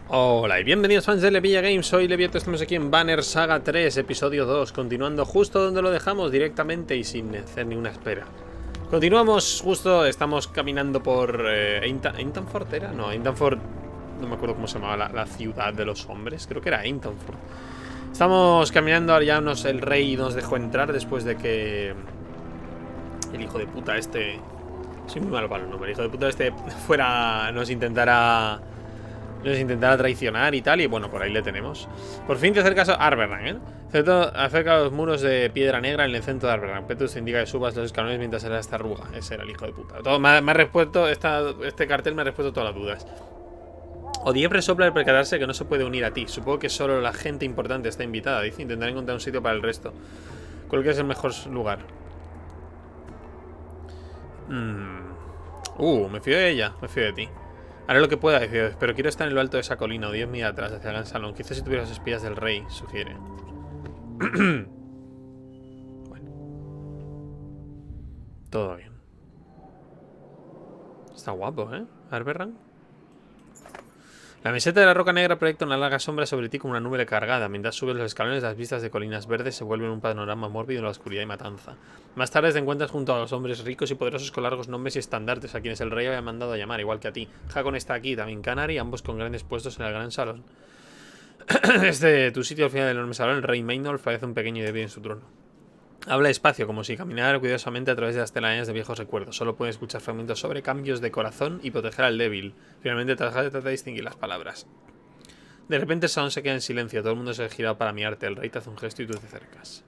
Hola y bienvenidos fans de Levilla Games, soy Levieto, estamos aquí en Banner Saga 3, episodio 2, continuando justo donde lo dejamos directamente y sin hacer ninguna espera. Continuamos justo, estamos caminando por Eintanford era, no, Eintanford, no me acuerdo cómo se llamaba la ciudad de los hombres, creo que era Eintanford. Estamos caminando, ahora ya el rey nos dejó entrar después de que el hijo de puta este, soy muy malo para el nombre, el hijo de puta este nos intentara traicionar y tal. Y bueno, por ahí le tenemos. Por fin te acercas a Arberrang, ¿eh? Acerca a los muros de piedra negra en el centro de Arberrang. Petrus te indica que subas los escalones mientras era esta arruga. Ese era el hijo de puta. Todo, me ha respuesto, este cartel me ha respuesto todas las dudas. Odiepre sopla al percatarse que no se puede unir a ti. Supongo que solo la gente importante está invitada. Dice, intentaré encontrar un sitio para el resto. ¿Cuál que es el mejor lugar? Me fío de ella, me fío de ti. Haré lo que pueda, dice, pero quiero estar en lo alto de esa colina o 10 millas atrás, hacia el gran salón. Quizás si tuviera las espías del rey, sugiere. Bueno. Todo bien. Está guapo, ¿eh? Arberrang. La meseta de la roca negra proyecta una larga sombra sobre ti como una nube cargada. Mientras subes los escalones, las vistas de colinas verdes se vuelven un panorama mórbido en la oscuridad y matanza. Más tarde te encuentras junto a los hombres ricos y poderosos con largos nombres y estandartes a quienes el rey había mandado a llamar, igual que a ti. Hakon está aquí, también Canary, ambos con grandes puestos en el gran salón. Desde tu sitio al final del enorme salón, el rey Maynor parece un pequeño y débil en su trono. Habla despacio, como si caminara cuidadosamente a través de las telarañas de viejos recuerdos. Solo puede escuchar fragmentos sobre cambios de corazón y proteger al débil. Finalmente trata de distinguir las palabras. De repente el salón se queda en silencio. Todo el mundo se ha girado para mirarte. El rey te hace un gesto y tú te acercas.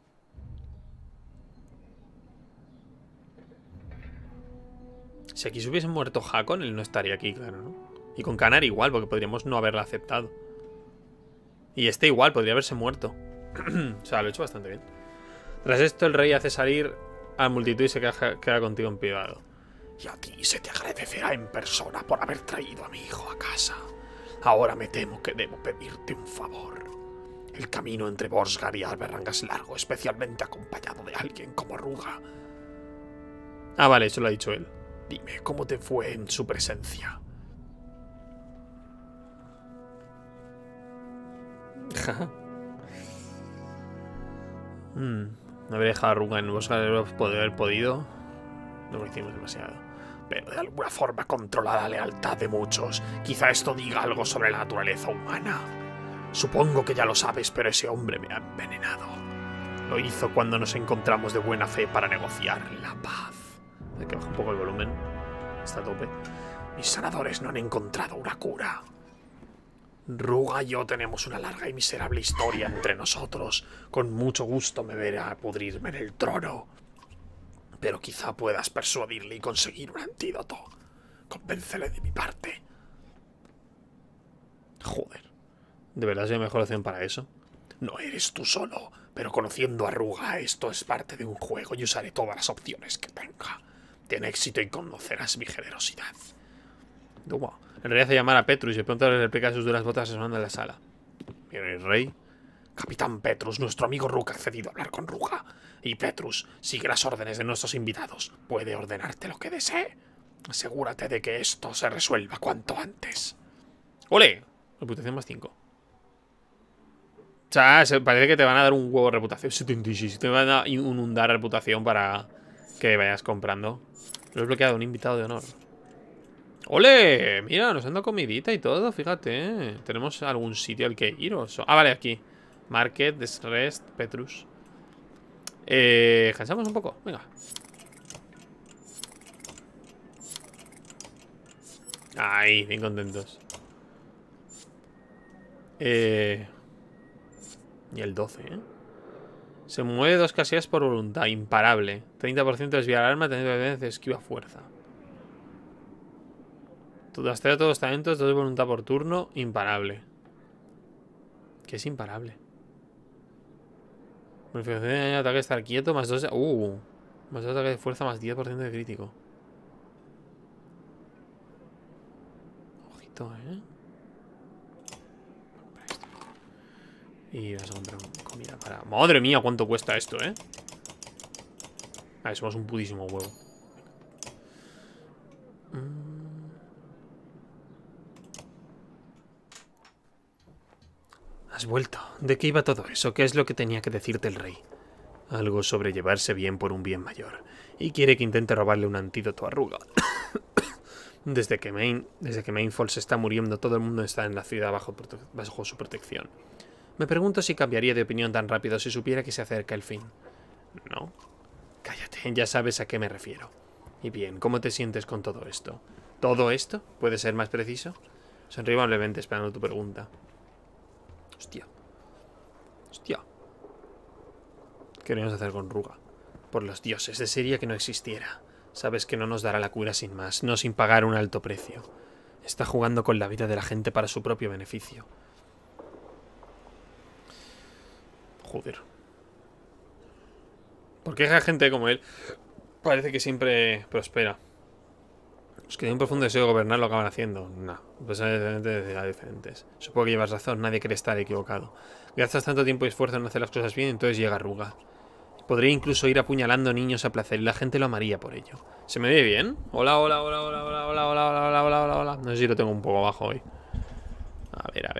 Si aquí se hubiese muerto Hakon, él no estaría aquí, claro, ¿no? Y con Canary igual, porque podríamos no haberla aceptado. Y este igual, podría haberse muerto. O sea, lo he hecho bastante bien. Tras esto, el rey hace salir a la multitud y se queda contigo en privado. Y a ti se te agradecerá en persona por haber traído a mi hijo a casa. Ahora me temo que debo pedirte un favor. El camino entre Borsgar y Arberrang es largo, especialmente acompañado de alguien como Ruga. Ah, vale, eso lo ha dicho él. Dime, ¿cómo te fue en su presencia? No habría dejado a Ruga en Borsgar, podría haber podido. No lo hicimos demasiado. Pero de alguna forma controla la lealtad de muchos. Quizá esto diga algo sobre la naturaleza humana. Supongo que ya lo sabes, pero ese hombre me ha envenenado. Lo hizo cuando nos encontramos de buena fe para negociar la paz. Hay que bajar un poco el volumen. Está a tope. Mis sanadores no han encontrado una cura. Ruga y yo tenemos una larga y miserable historia entre nosotros. Con mucho gusto me verá pudrirme en el trono. Pero quizá puedas persuadirle y conseguir un antídoto. Convéncele de mi parte. Joder. ¿De verdad soy la mejor opción para eso? No eres tú solo, pero conociendo a Ruga, esto es parte de un juego y usaré todas las opciones que tenga. Ten éxito y conocerás mi generosidad. Wow. El rey hace llamar a Petrus y de pronto le replica sus duras botas resonando en la sala. Mira, el rey. Capitán Petrus, nuestro amigo Ruga ha accedido a hablar con Ruga. Y Petrus sigue las órdenes de nuestros invitados. Puede ordenarte lo que desee. Asegúrate de que esto se resuelva cuanto antes. ¡Ole! Reputación más 5. O sea, parece que te van a dar un huevo de reputación. 76. Te van a inundar reputación para que vayas comprando. Lo he bloqueado, un invitado de honor. ¡Ole! Mira, nos han dado comidita y todo, fíjate. ¿Tenemos algún sitio al que ir? Ah, vale, aquí. Market, Desrest, Petrus. Cansamos un poco, venga. Ahí, bien contentos. Y el 12, ¿eh? Se mueve 2 casillas por voluntad, imparable. 30% desviar arma, 30% esquiva fuerza. Tu trasteo todos los talentos, 2 de voluntad por turno, imparable. ¿Qué es imparable? Bonificación de ataque, estar quieto, más 2 de... más 2 de ataque de fuerza, más 10% de crítico. Ojito, ¿eh? Y vas a comprar comida para... ¡Madre mía! ¿Cuánto cuesta esto, eh? Vale, somos un putísimo huevo. Has vuelto. ¿De qué iba todo eso? ¿Qué es lo que tenía que decirte el rey? Algo sobre llevarse bien por un bien mayor. Y quiere que intente robarle un antídoto a Ruga. Desde que Mainfall se está muriendo, todo el mundo está en la ciudad bajo su protección. Me pregunto si cambiaría de opinión tan rápido si supiera que se acerca el fin. No. Cállate, ya sabes a qué me refiero. Y bien, ¿cómo te sientes con todo esto? ¿Todo esto? ¿Puede ser más preciso? Sonríe amablemente esperando tu pregunta. Hostia. Hostia. ¿Qué queríamos hacer con Ruga? Por los dioses, desearía que no existiera. Sabes que no nos dará la cura sin más, no sin pagar un alto precio. Está jugando con la vida de la gente para su propio beneficio. Joder. ¿Por qué la gente como él parece que siempre prospera? Los que tienen un profundo deseo de gobernar lo acaban haciendo. No, pues hay diferentes. Supongo que llevas razón, nadie quiere estar equivocado. Gastas tanto tiempo y esfuerzo en hacer las cosas bien, entonces llega Ruga. Podría incluso ir apuñalando niños a placer y la gente lo amaría por ello. ¿Se me ve bien? Hola, hola, hola, hola, hola, hola, hola, hola, hola, hola, hola. No sé si lo tengo un poco bajo hoy. A ver.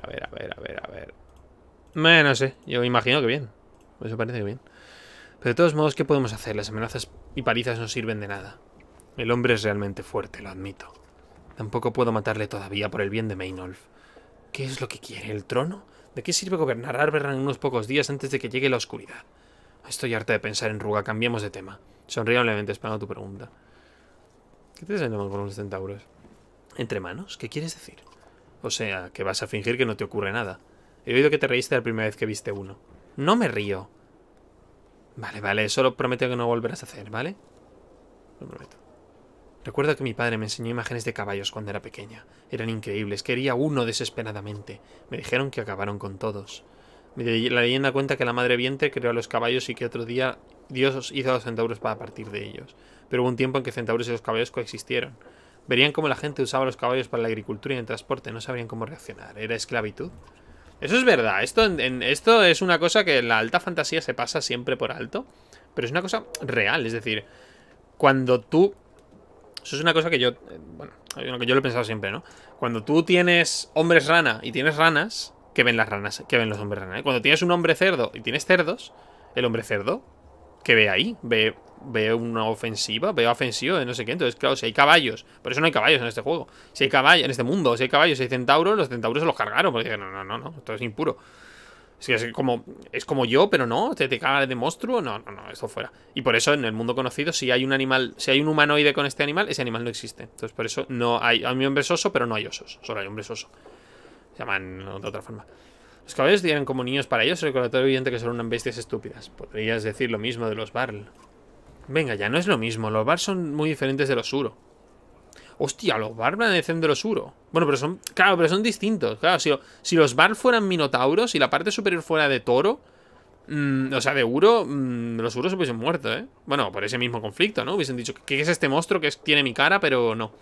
No sé, yo imagino que bien. Eso parece que bien. Pero de todos modos, ¿qué podemos hacer? Las amenazas y palizas no sirven de nada. El hombre es realmente fuerte, lo admito. Tampoco puedo matarle todavía por el bien de Mainolf. ¿Qué es lo que quiere? ¿El trono? ¿De qué sirve gobernar Arberran en unos pocos días antes de que llegue la oscuridad? Estoy harta de pensar en Ruga, cambiemos de tema. Sonríe amablemente esperando tu pregunta. ¿Qué te sentamos con unos centauros? ¿Entre manos? ¿Qué quieres decir? O sea, que vas a fingir que no te ocurre nada. He oído que te reíste la primera vez que viste uno. No me río. Vale, solo prometo que no volverás a hacer, ¿vale? Lo prometo. Recuerdo que mi padre me enseñó imágenes de caballos cuando era pequeña. Eran increíbles, quería uno desesperadamente. Me dijeron que acabaron con todos. La leyenda cuenta que la madre vientre creó a los caballos y que otro día Dios hizo a los centauros para partir de ellos. Pero hubo un tiempo en que centauros y los caballos coexistieron. Verían cómo la gente usaba los caballos para la agricultura y el transporte, no sabrían cómo reaccionar. ¿Era esclavitud? Eso es verdad, esto es una cosa que en la alta fantasía se pasa siempre por alto. Pero es una cosa real, es decir, cuando tú... Eso es una cosa que yo... Bueno, que yo lo he pensado siempre, ¿no? Cuando tú tienes hombres rana y tienes ranas... ¿Qué ven las ranas? ¿Qué ven los hombres rana? Cuando tienes un hombre cerdo y tienes cerdos, el hombre cerdo, ¿qué ve ahí? Ve una ofensiva, ve ofensivo de no sé qué. Entonces, claro, si hay caballos, por eso no hay caballos en este juego. Si hay caballos, en este mundo, si hay caballos, si hay centauros, los centauros se los cargaron. Porque no, esto es impuro. Es como yo, pero no, te caga de monstruo. No, esto fuera. Y por eso en el mundo conocido, si hay un animal, si hay un humanoide con este animal, ese animal no existe. Entonces, por eso no hay hombres oso, pero no hay osos. Solo hay hombres oso. Se llaman de otra forma. Los caballos eran como niños para ellos, recordatorio evidente que son unas bestias estúpidas. Podrías decir lo mismo de los Varl. Venga, ya no es lo mismo. Los Varl son muy diferentes de los Uro. Hostia, los Varl parecen de los Uro. Bueno, pero son... Claro, pero son distintos. Claro, si los Varl fueran minotauros y la parte superior fuera de toro... o sea, de Uro... los Uros se hubiesen muerto, ¿eh? Bueno, por ese mismo conflicto, ¿no? Hubiesen dicho, ¿qué es este monstruo que tiene mi cara? Pero no.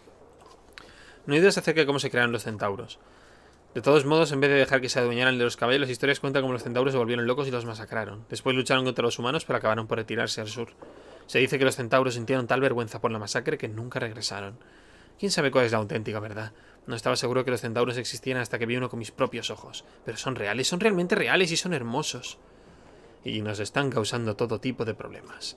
No hay dudas acerca de cómo se crearon los centauros. De todos modos, en vez de dejar que se adueñaran de los caballos, las historias cuentan cómo los centauros se volvieron locos y los masacraron. Después lucharon contra los humanos, pero acabaron por retirarse al sur. Se dice que los centauros sintieron tal vergüenza por la masacre que nunca regresaron. ¿Quién sabe cuál es la auténtica verdad? No estaba seguro que los centauros existieran hasta que vi uno con mis propios ojos. Pero son reales, son realmente reales y son hermosos. Y nos están causando todo tipo de problemas.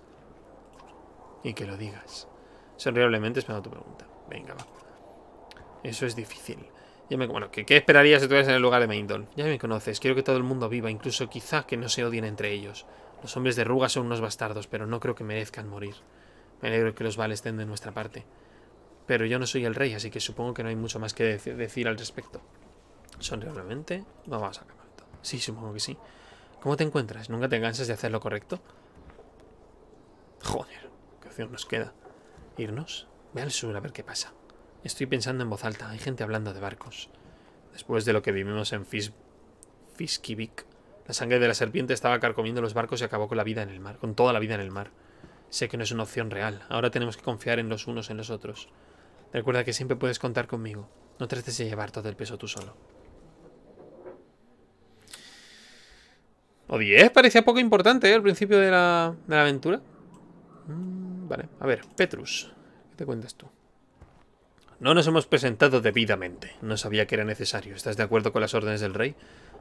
Y que lo digas. Sonriablemente esperando tu pregunta. Venga, va. Eso es difícil. Bueno, ¿qué esperarías si estuvieras en el lugar de Maindol? Ya me conoces, quiero que todo el mundo viva, incluso quizá que no se odien entre ellos. Los hombres de Ruga son unos bastardos, pero no creo que merezcan morir. Me alegro que los Val estén de nuestra parte. Pero yo no soy el rey, así que supongo que no hay mucho más que decir al respecto. Sonriablemente, vamos a acabar todo. Sí, supongo que sí. ¿Cómo te encuentras? ¿Nunca te cansas de hacer lo correcto? Joder, ¿qué opción nos queda? ¿Irnos? Ve al sur a ver qué pasa. Estoy pensando en voz alta, hay gente hablando de barcos. Después de lo que vivimos en Fiskivik, la sangre de la serpiente estaba carcomiendo los barcos y acabó con la vida en el mar, con toda la vida en el mar. Sé que no es una opción real, ahora tenemos que confiar en los unos en los otros. Recuerda que siempre puedes contar conmigo, no trates de llevar todo el peso tú solo. O 10 parecía poco importante, ¿eh? Al principio de la aventura. Vale, a ver, Petrus, ¿qué te cuentas tú? No nos hemos presentado debidamente. No sabía que era necesario. ¿Estás de acuerdo con las órdenes del rey?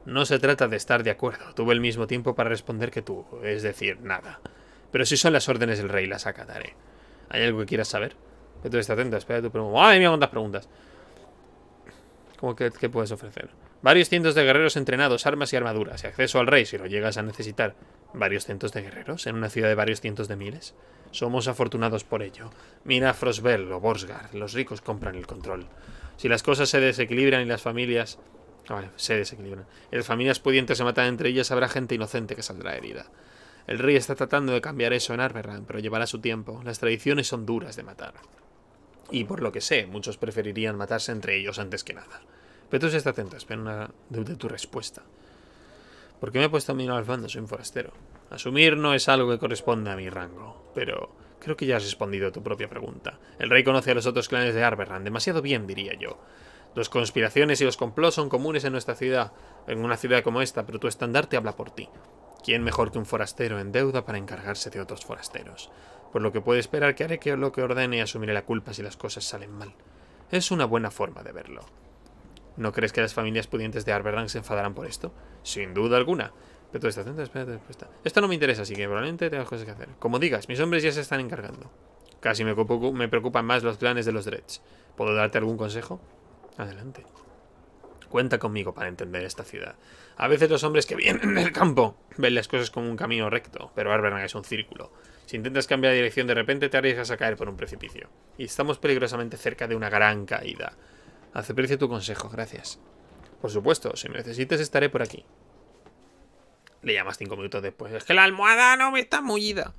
No se trata de estar de acuerdo. Tuve el mismo tiempo para responder que tú, es decir, nada. Pero si son las órdenes del rey, las acataré. ¿Hay algo que quieras saber? Tú estás atenta, espera tu pregunta. ¡Madre mía, cuántas preguntas! ¿Cómo que qué puedes ofrecer? Varios cientos de guerreros entrenados, armas y armaduras, y acceso al rey si lo llegas a necesitar. ¿Varios cientos de guerreros en una ciudad de varios cientos de miles? Somos afortunados por ello. Mira Frostbell o Borsgard, los ricos compran el control. Si las cosas se desequilibran y las familias... Vale, se desequilibran. Y las familias pudientes se matan entre ellas, habrá gente inocente que saldrá herida. El rey está tratando de cambiar eso en Arberrand, pero llevará su tiempo. Las tradiciones son duras de matar. Y por lo que sé, muchos preferirían matarse entre ellos antes que nada. Petrus está atento, espera una de tu respuesta. ¿Por qué me he puesto a mirar al fondo? Soy un forastero. Asumir no es algo que corresponde a mi rango, pero creo que ya has respondido a tu propia pregunta. El rey conoce a los otros clanes de Arberrand demasiado bien, diría yo. Las conspiraciones y los complots son comunes en nuestra ciudad, en una ciudad como esta, pero tu estandarte habla por ti. ¿Quién mejor que un forastero en deuda para encargarse de otros forasteros? Por lo que puede esperar que haré lo que ordene y asumiré la culpa si las cosas salen mal. Es una buena forma de verlo. ¿No crees que las familias pudientes de Arberrand se enfadarán por esto? Sin duda alguna. Pero tú estás atento, espérate, respuesta. Esto no me interesa, así que probablemente tengas cosas que hacer. Como digas, mis hombres ya se están encargando. Casi me preocupan más los clanes de los Dredge. ¿Puedo darte algún consejo? Adelante. Cuenta conmigo para entender esta ciudad. A veces los hombres que vienen del campo ven las cosas como un camino recto, pero Arberrand es un círculo. Si intentas cambiar de dirección de repente te arriesgas a caer por un precipicio. Y estamos peligrosamente cerca de una gran caída. Aprecio tu consejo, gracias. Por supuesto, si me necesites estaré por aquí. Le llamas 5 minutos después. Es que la almohada no me está mullida.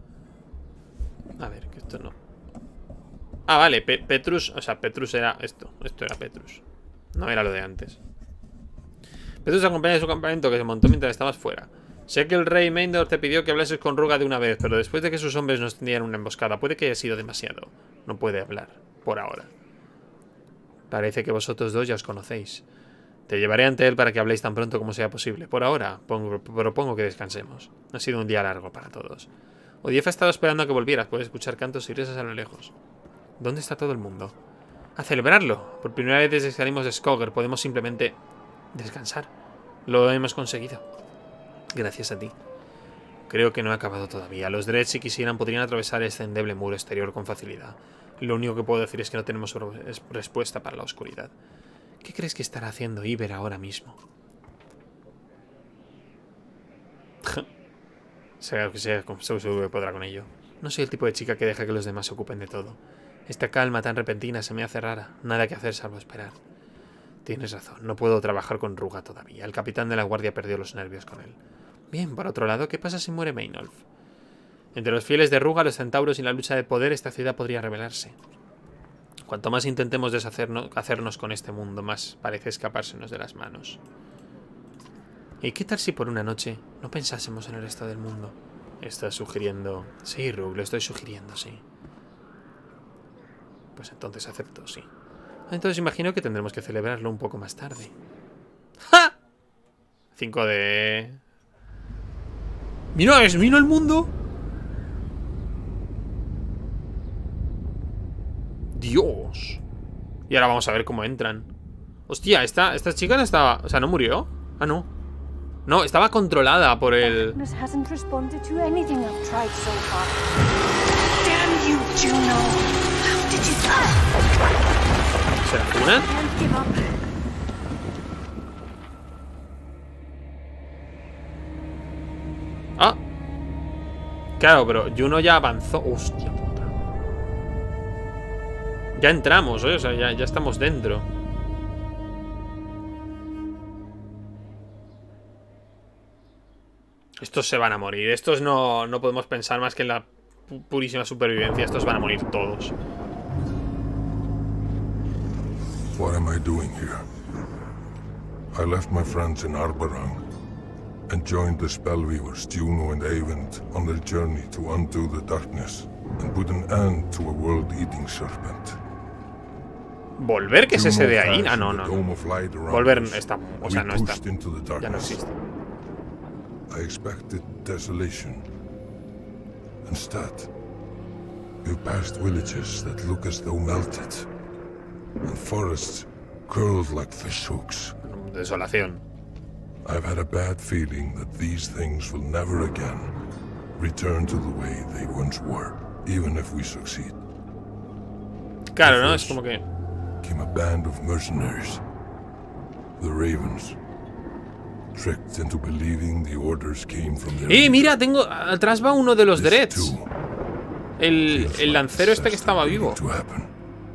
A ver, que esto no. Ah, vale, Petrus. O sea, Petrus era esto. Esto era Petrus. No era lo de antes. Petrus acompaña de su campamento que se montó mientras estabas fuera. Sé que el rey Maindor te pidió que hablases con Ruga de una vez, pero después de que sus hombres nos tendieran una emboscada, puede que haya sido demasiado. No puede hablar, por ahora. Parece que vosotros dos ya os conocéis. Te llevaré ante él para que habléis tan pronto como sea posible. Por ahora, propongo que descansemos. Ha sido un día largo para todos. Odief ha estado esperando a que volvieras. Puedes escuchar cantos y risas a lo lejos. ¿Dónde está todo el mundo? ¡A celebrarlo! Por primera vez desde que salimos de Skogr podemos simplemente descansar. Lo hemos conseguido. Gracias a ti. Creo que no he acabado todavía. Los Dredge, si quisieran, podrían atravesar este endeble muro exterior con facilidad. Lo único que puedo decir es que no tenemos respuesta para la oscuridad. ¿Qué crees que estará haciendo Iber ahora mismo? Sea que sea, seguro que podrá con ello. No soy el tipo de chica que deja que los demás se ocupen de todo. Esta calma tan repentina se me hace rara. Nada que hacer salvo esperar. Tienes razón, no puedo trabajar con Ruga todavía. El capitán de la guardia perdió los nervios con él. Bien, por otro lado, ¿qué pasa si muere Meinolf? Entre los fieles de Ruga, los centauros y la lucha de poder, esta ciudad podría rebelarse. Cuanto más intentemos hacernos con este mundo, más parece escapársenos de las manos. ¿Y qué tal si por una noche no pensásemos en el resto del mundo? ¿Estás sugiriendo? Sí, Rug, lo estoy sugiriendo, sí. Pues entonces acepto, sí. Entonces imagino que tendremos que celebrarlo un poco más tarde. ¡Ja! 5 de... ¡Mira, es vino el mundo! ¡Dios! Y ahora vamos a ver cómo entran. Hostia, esta chica no estaba... O sea, ¿no murió? Ah, no. No, estaba controlada por el... ¿Se la funan? Ah. Claro, pero Juno ya avanzó. Hostia puta. Ya entramos, ¿eh? O sea, ya estamos dentro. Estos se van a morir. Estos no podemos pensar más que en la purísima supervivencia. Estos van a morir todos. What am I doing here? I left my friends in Arberrand and joined the Spellweavers, Juno and Eyvind, on their journey to undo the darkness and put an end to a world-eating serpent. ¿Volver? ¿Qué es ese de ahí? Ah, no. Volver está... O sea, no está. Ya no existe. I expected desolation. Instead, we passed villages that look as though melted, and forests curled like fish hooks. Desolación. I've had a bad feeling that these things will never again return to the way they once were, even if we succeed. Claro, ¿no? Es como que... Came a band of mercenaries, the Ravens, tricked into believing the orders came from their Mira, tengo... Atrás va uno de los This Dreads. too El feels like lancero este que disaster estaba waiting vivo. to happen.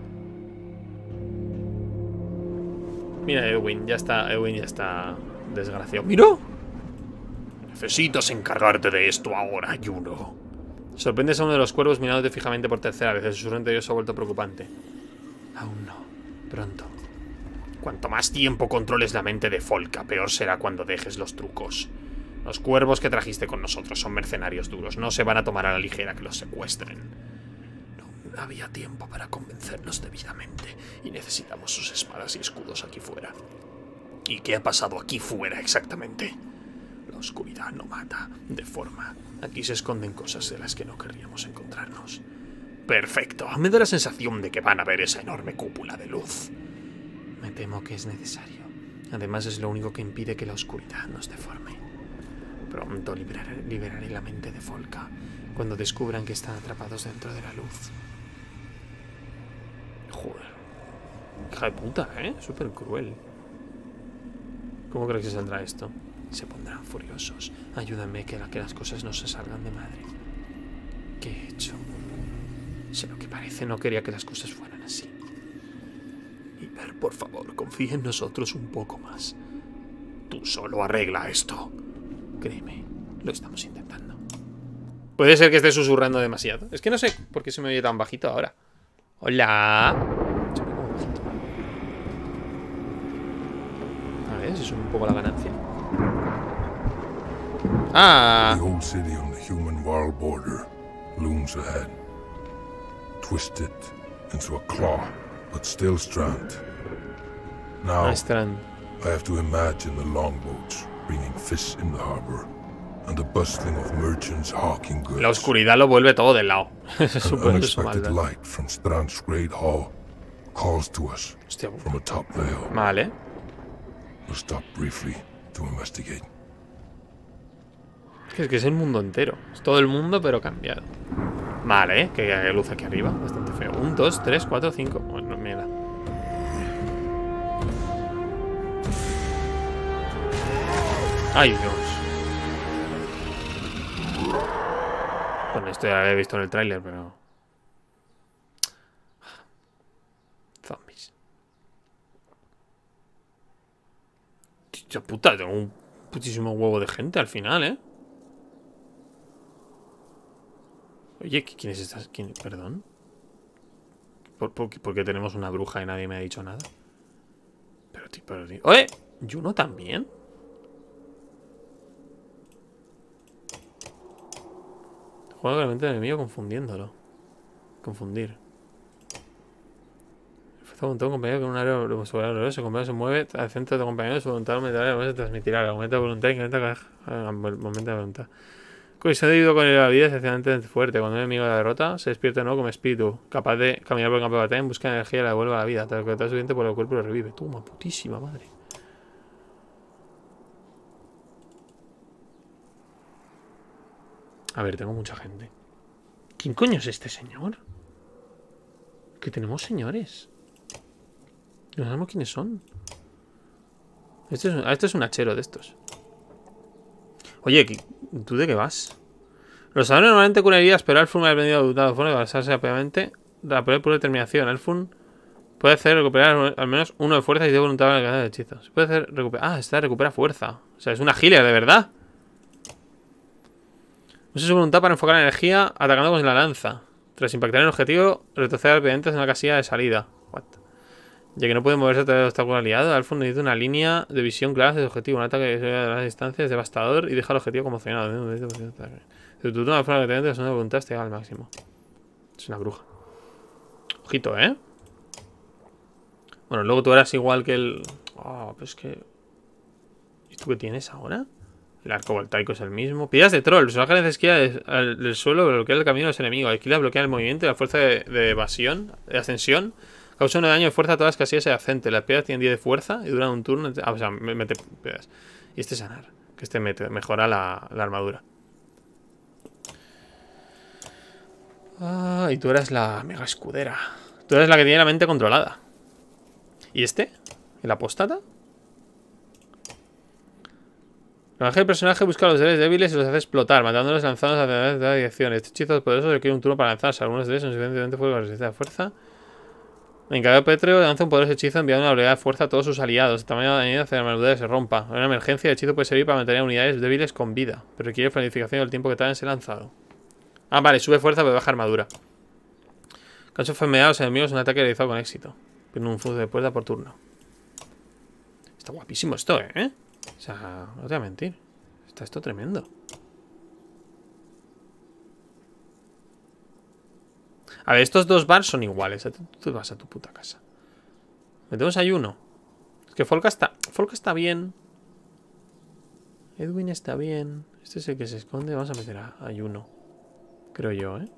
Mira, Edwin ya está desgraciado. ¡Mira! Necesitas encargarte de esto ahora, Juno. Sorprendes a uno de los cuervos mirándote fijamente por tercera vez. El susurro interior se ha vuelto preocupante. Aún no. Pronto. Cuanto más tiempo controles la mente de Folka, peor será cuando dejes los trucos. Los cuervos que trajiste con nosotros son mercenarios duros. No se van a tomar a la ligera que los secuestren. No había tiempo para convencerlos debidamente. Y necesitamos sus espadas y escudos aquí fuera. ¿Y qué ha pasado aquí fuera exactamente? La oscuridad no mata, deforma. Aquí se esconden cosas de las que no querríamos encontrarnos. Perfecto. Me da la sensación de que van a ver esa enorme cúpula de luz. Me temo que es necesario. Además es lo único que impide que la oscuridad nos deforme. Pronto liberaré la mente de Folka cuando descubran que están atrapados dentro de la luz. Joder. Hija de puta, ¿eh? Súper cruel. ¿Cómo crees que saldrá esto? Se pondrán furiosos. Ayúdame a que las cosas no se salgan de madre. ¿Qué he hecho? Sé lo que parece, no quería que las cosas fueran así. Iber, por favor, confía en nosotros un poco más. Tú solo arregla esto. Créeme, lo estamos intentando. Puede ser que esté susurrando demasiado. Es que no sé por qué se me oye tan bajito ahora. Hola. A ver, si sube un poco la ganancia. Ah. The old city on the human-world border looms ahead, twisted into a claw, but still Strand. Now, Strand. I have to imagine the longboats bringing fish in the harbor, and the bustling of merchants hawking goods. La oscuridad lo vuelve todo del lado. An Súper su unexpected maldad. light from Strand's great hall calls to us Hostia, from atop the hill. vale. We'll stop briefly to investigate. Es que es el mundo entero. Es todo el mundo, pero cambiado. Vale, que hay luz aquí arriba. Bastante feo. 1, 2, 3, 4, 5. Bueno, mira. ¡Ay, Dios! Bueno, esto ya lo había visto en el tráiler, pero... Zombies. Tío, puta, tengo un putísimo huevo de gente al final, ¿eh? Oye, ¿quién es esta? ¿Quién? ¿Perdón? ¿Por qué tenemos una bruja y nadie me ha dicho nada? Pero, tío, ¡oye! ¿Juno también? Juega con la mente del enemigo confundiéndolo. Confundir. Ofrece un compañero con un área sobre su compañero se mueve al centro de tu compañero, su voluntad aumentará, se transmitirá el aumento de voluntad y incrementa el momento de voluntad. Se ha dividido con la vida especialmente fuerte. Cuando un enemigo la derrota, se despierta de nuevo como espíritu, capaz de caminar por el campo de batalla en busca de energía y la devuelve a la vida. Tal que está suficiente por el cuerpo lo revive. Toma, putísima madre. A ver, tengo mucha gente. ¿Quién coño es este señor? Que tenemos señores. No sabemos quiénes son. Este es un hachero de estos. Oye, ¿tú de qué vas? Los salvajes normalmente curan heridas, pero Alfun me ha aprendido a adoptar de forma de basarse rápidamente la por determinación. Alfun puede hacer recuperar al menos 1 de fuerza y de voluntad para alcanzar el hechizo. Se puede hacer recuperar. Ah, esta recupera fuerza. O sea, es una healer, de verdad. Usa su voluntad para enfocar la energía atacando con la lanza. Tras impactar en el objetivo, retrocede rápidamente en la casilla de salida. What? Ya que no puede moverse a través de obstáculo aliado, Alfun necesita una línea de visión clara hacia su objetivo. Un ataque que a las distancias es devastador y deja el objetivo conmocionado. Si tú tomas forma que te metes, una voluntad te llega al máximo. Es una bruja. Ojito, ¿eh? Bueno, luego tú eras igual que el... Oh, pero es que... ¿Y tú qué tienes ahora? El arco voltaico es el mismo. Piedras de troll. El personaje necesita el suelo bloquear el camino de los enemigos. Alquila bloquea el movimiento y la fuerza de evasión, de ascensión. Causa 1 de daño de fuerza a todas las casillas adyacentes. Las piedras tienen 10 de fuerza y duran un turno. O sea, mete piedras. Y este sanar, que este mejora la armadura. Ah, y tú eres la mega escudera. Tú eres la que tiene la mente controlada. ¿Y este? ¿El apóstata? El personaje busca a los seres débiles y los hace explotar, matándolos lanzándolos a través de la dirección. Este hechizo poderoso requiere un turno para lanzarse. Algunos de ellos son suficientemente fuertes para resistir la fuerza. El encargado Petreo lanza un poderoso hechizo enviando una habilidad de fuerza a todos sus aliados. El tamaño de daño hace la armadura que se rompa. En una emergencia, el hechizo puede servir para mantener a unidades débiles con vida, pero requiere planificación del tiempo que tarda en ser lanzado. Ah, vale, sube fuerza pero baja armadura. Causa enfermedad a los enemigos un ataque realizado con éxito. Tiene un flujo de puerta por turno. Está guapísimo esto, ¿eh? O sea, no te voy a mentir. Está esto tremendo. A ver, estos dos bars son iguales. Tú vas a tu puta casa. Metemos ahí uno. Es que Folka está bien. Edwin está bien. Este es el que se esconde. Vamos a meter a Ayuno. Creo yo, ¿eh?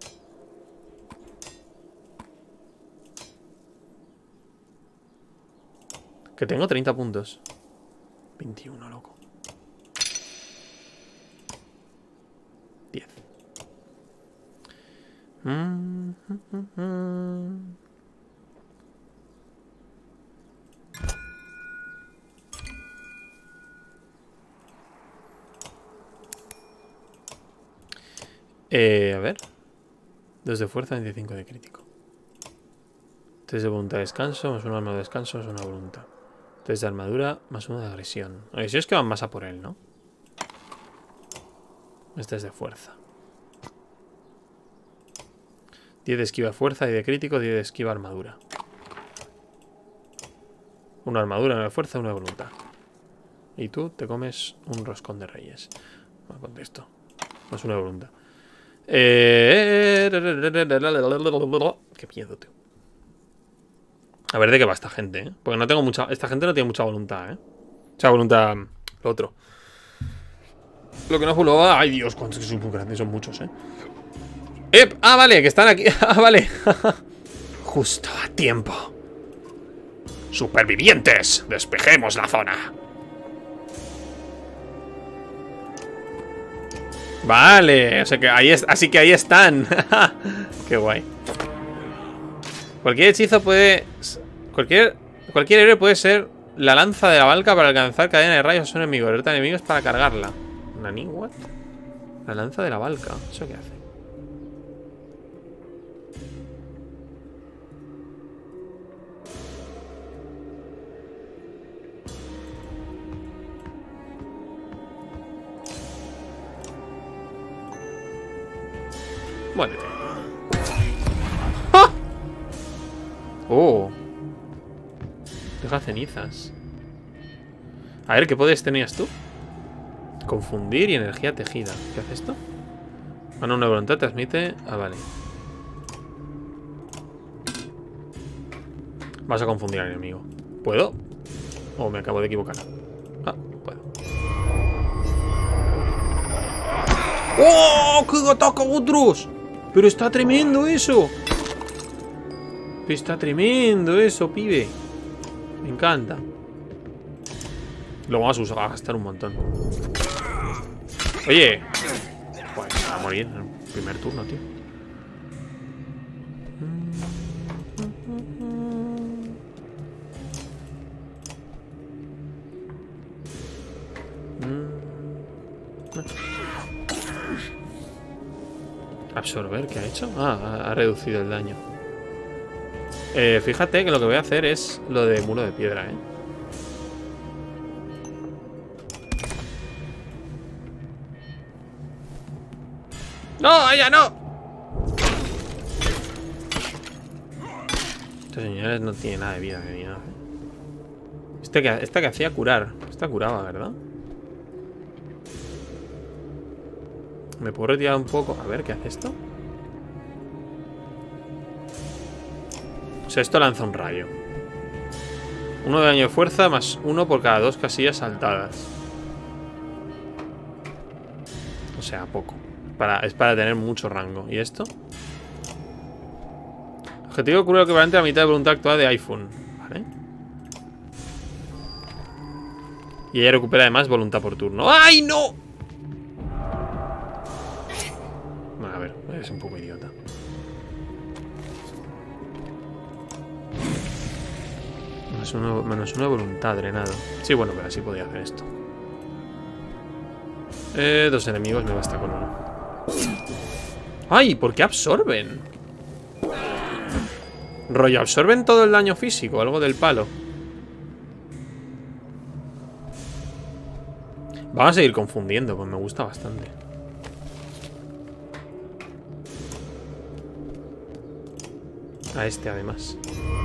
Que tengo 30 puntos. 21, loco. 10. A ver. 2 de fuerza, 25 de crítico. 3 de voluntad de descanso, más 1 arma de descanso, más 1 voluntad. 3 de armadura, más 1 de agresión. Agresión es que van más a por él, ¿no? Este es de fuerza. 10 de esquiva fuerza y de crítico, 10 de esquiva armadura. 1 armadura, 1 de fuerza, 1 de voluntad. Y tú te comes un roscón de reyes. No contesto. Más 1 de voluntad. Qué miedo, tío. A ver de qué va esta gente, ¿eh? Porque no tengo mucha... Esta gente no tiene mucha voluntad, ¿eh? O sea, voluntad... Lo otro. Lo que no jugaba... Ay, Dios, cuántos que son muy grandes. Son muchos, ¿eh? Ah, vale, que están aquí. Ah, vale. Justo a tiempo. ¡Supervivientes! ¡Despejemos la zona! Vale, o sea que ahí es, así que ahí están. Qué guay. Cualquier hechizo puede... Cualquier héroe puede ser la lanza de la Valka para alcanzar cadena de rayos a sus enemigos. Alerta a enemigos para cargarla. ¿Nani? ¿What? La lanza de la Valka. ¿Eso qué hace? Muérete. ¡Ah! Oh. Deja cenizas. A ver, ¿qué poderes tenías tú? Confundir y energía tejida. ¿Qué hace esto? Gana una voluntad, transmite... Ah, vale. Vas a confundir al enemigo. ¿Puedo? ¿O me acabo de equivocar? Ah, puedo. ¡Oh! ¡Que ataca a otros! ¡Pero está tremendo eso! Está tremendo eso, pibe. Me encanta. Lo vamos a usar, a gastar un montón. Oye. Pues va a morir en el primer turno, tío. Absorber, ¿qué ha hecho? Ah, ha reducido el daño. Fíjate que lo que voy a hacer es lo de muro de piedra, ¿eh? ¡No, ella no! Estos señores no tienen nada de vida ni nada, ¿eh? Esta que hacía curar. Esta curaba, ¿verdad? ¿Me puedo retirar un poco? A ver, ¿qué hace esto? O sea, esto lanza un rayo. 1 de daño de fuerza más 1 por cada 2 casillas saltadas. O sea, poco. Es para tener mucho rango. ¿Y esto? Objetivo cura equivalente a la mitad de voluntad actual de iPhone. Vale. Y ella recupera además voluntad por turno. ¡Ay, no! Bueno, a ver, es un poco idiota. Menos una voluntad, drenado. Sí, bueno, pero así podía hacer esto. 2 enemigos, me basta con uno. ¡Ay! ¿Por qué absorben? Rollo, absorben todo el daño físico, algo del palo. Vamos a seguir confundiendo, pues me gusta bastante. A este, además.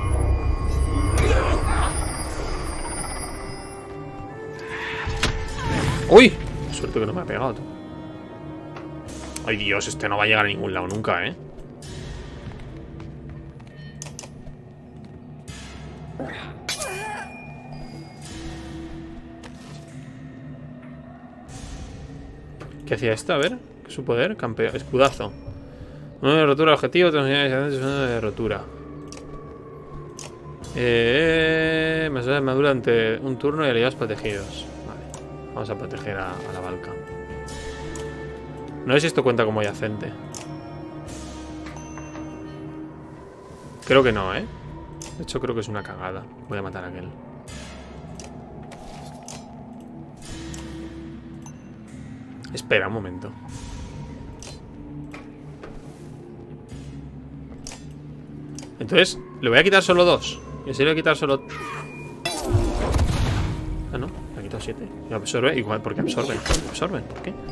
¡Uy! Suerte que no me ha pegado. Ay, Dios, este no va a llegar a ningún lado nunca, ¿eh? ¿Qué hacía esto? A ver. ¿Qué es su poder? Campeón. Escudazo. Uno de rotura objetivo, 3 unidades de rotura. Más de armadura durante un turno y aliados protegidos. Vale. Vamos a proteger a la Valka. No sé si esto cuenta como yacente. Creo que no, ¿eh? De hecho, creo que es una cagada. Voy a matar a aquel. Espera un momento. Entonces, le voy a quitar solo 2. Y así le voy a quitar solo... Ah, no, le he quitado 7. Y absorbe, igual, ¿por qué absorben? ¿Absorben? ¿Por qué?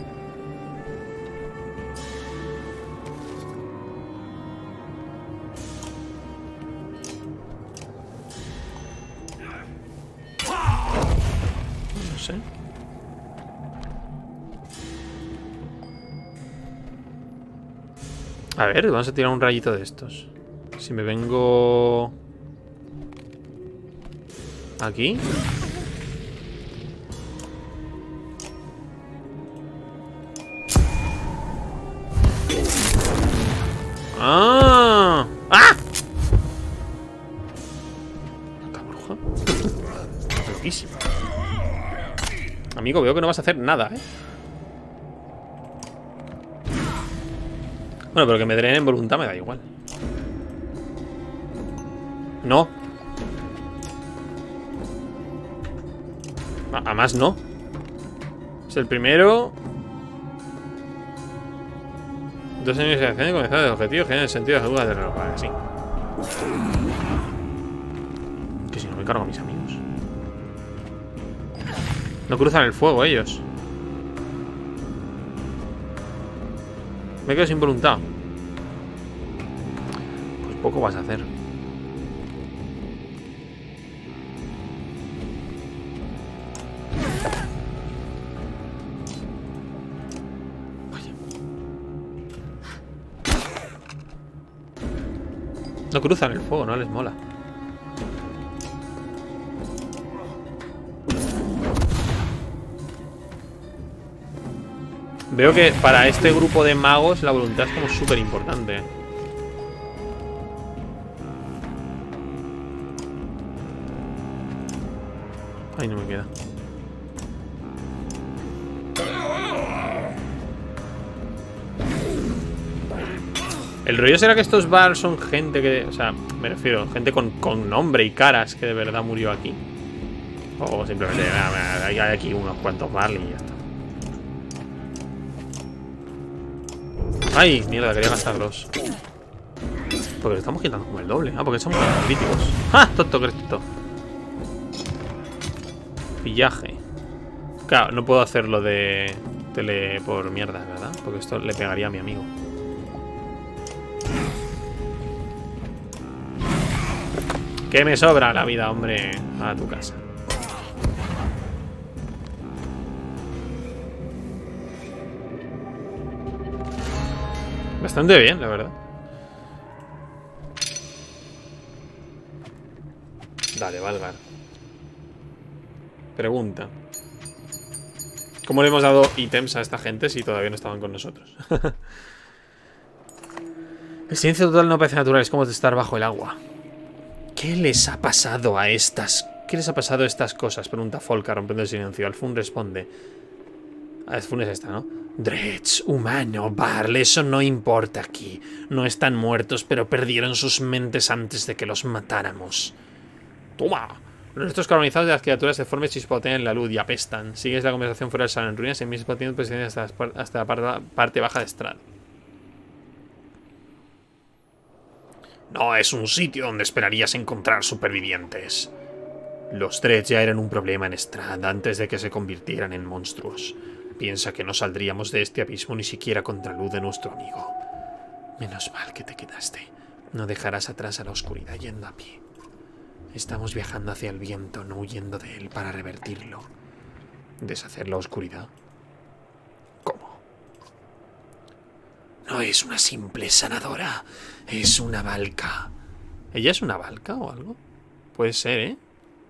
No sé. A ver, vamos a tirar un rayito de estos. Si me vengo... aquí. ¡Ah! ¡Ah! ¡Qué bruja! Loquísima. Amigo, veo que no vas a hacer nada, ¿eh? Bueno, pero que me drenen voluntad me da igual. No. Además no. Es el primero. 2 enemigos de acción y comenzar el objetivo genera el sentido de duda de reloj. Vale, sí. Que si no me cargo a mis amigos. No cruzan el fuego ellos. Me quedo sin voluntad. Pues poco vas a hacer. Vaya. No cruzan el fuego, no les mola. Veo que para este grupo de magos la voluntad es como súper importante. Ay, no me queda. El rollo será que estos bars son gente que... O sea, me refiero, gente con nombre y caras que de verdad murió aquí. O simplemente hay aquí unos cuantos bars y ya está. Ay, mierda, quería gastarlos. Porque le estamos quitando como el doble. Ah, porque somos críticos. ¡Ah! Tonto, que eres tonto. Pillaje. Claro, no puedo hacerlo de tele por mierda, ¿verdad? Porque esto le pegaría a mi amigo. Que me sobra la vida, hombre. A tu casa. Bastante bien, la verdad. Dale, Valgar. Pregunta. ¿Cómo le hemos dado ítems a esta gente si todavía no estaban con nosotros? El silencio total no parece natural, es como de estar bajo el agua. ¿Qué les ha pasado a estas ¿Qué les ha pasado a estas cosas? Pregunta Folka, rompiendo el silencio. Alfun responde. Alfun es esta, ¿no? Dredge, humano, Barle, eso no importa aquí. No están muertos, pero perdieron sus mentes antes de que los matáramos. ¡Toma! Los restos carbonizados de las criaturas deformes chispotean en la luz y apestan. Sigues la conversación fuera del salón en ruinas y en mis patinos presidentes hasta la parte baja de Strahd. No es un sitio donde esperarías encontrar supervivientes. Los Dredge ya eran un problema en Strahd antes de que se convirtieran en monstruos. Piensa que no saldríamos de este abismo ni siquiera contra la luz de nuestro amigo. Menos mal que te quedaste. No dejarás atrás a la oscuridad yendo a pie. Estamos viajando hacia el viento, no huyendo de él para revertirlo. ¿Deshacer la oscuridad? ¿Cómo? No es una simple sanadora, es una Valka. ¿Ella es una Valka o algo? Puede ser, ¿eh?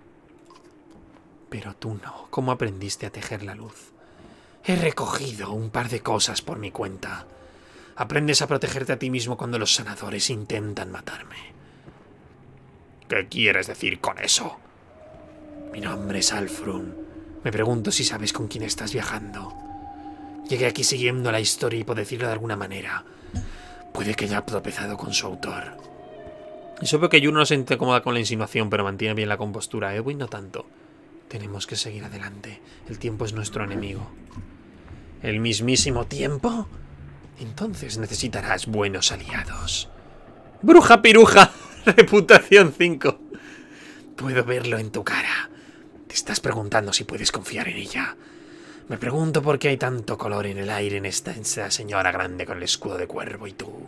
Pero tú no. ¿Cómo aprendiste a tejer la luz? He recogido un par de cosas por mi cuenta. Aprendes a protegerte a ti mismo cuando los sanadores intentan matarme. ¿Qué quieres decir con eso? Mi nombre es Alfrun. Me pregunto si sabes con quién estás viajando. Llegué aquí siguiendo la historia y, por decirlo de alguna manera, puede que haya tropezado con su autor. Y supongo que Juno no se siente cómoda con la insinuación, pero mantiene bien la compostura. Edwin no tanto. Tenemos que seguir adelante. El tiempo es nuestro enemigo. ¿El mismísimo tiempo? Entonces necesitarás buenos aliados. ¡Bruja piruja! Reputación 5. Puedo verlo en tu cara. Te estás preguntando si puedes confiar en ella. Me pregunto por qué hay tanto color en el aire en esta señora grande con el escudo de cuervo y tú.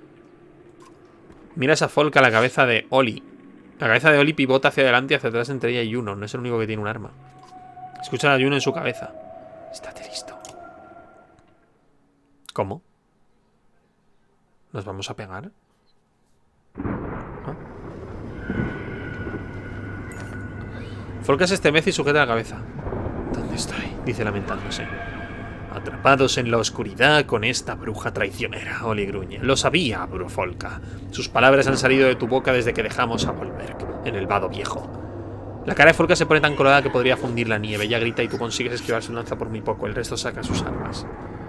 Miras a Folka, la cabeza de Oli. La cabeza de Oli pivota hacia adelante y hacia atrás entre ella y Juno. No es el único que tiene un arma. Escucha a Juno en su cabeza. Estate listo. ¿Cómo? ¿Nos vamos a pegar? ¿Ah? Folka se estremece y sujeta la cabeza. ¿Dónde estoy? Dice lamentándose. Atrapados en la oscuridad con esta bruja traicionera. Oli gruñe. Lo sabía, Folka. Sus palabras han salido de tu boca desde que dejamos a Volberg, en el vado viejo. La cara de Folka se pone tan colorada que podría fundir la nieve. Ella grita y tú consigues esquivar su lanza por muy poco. El resto saca sus armas.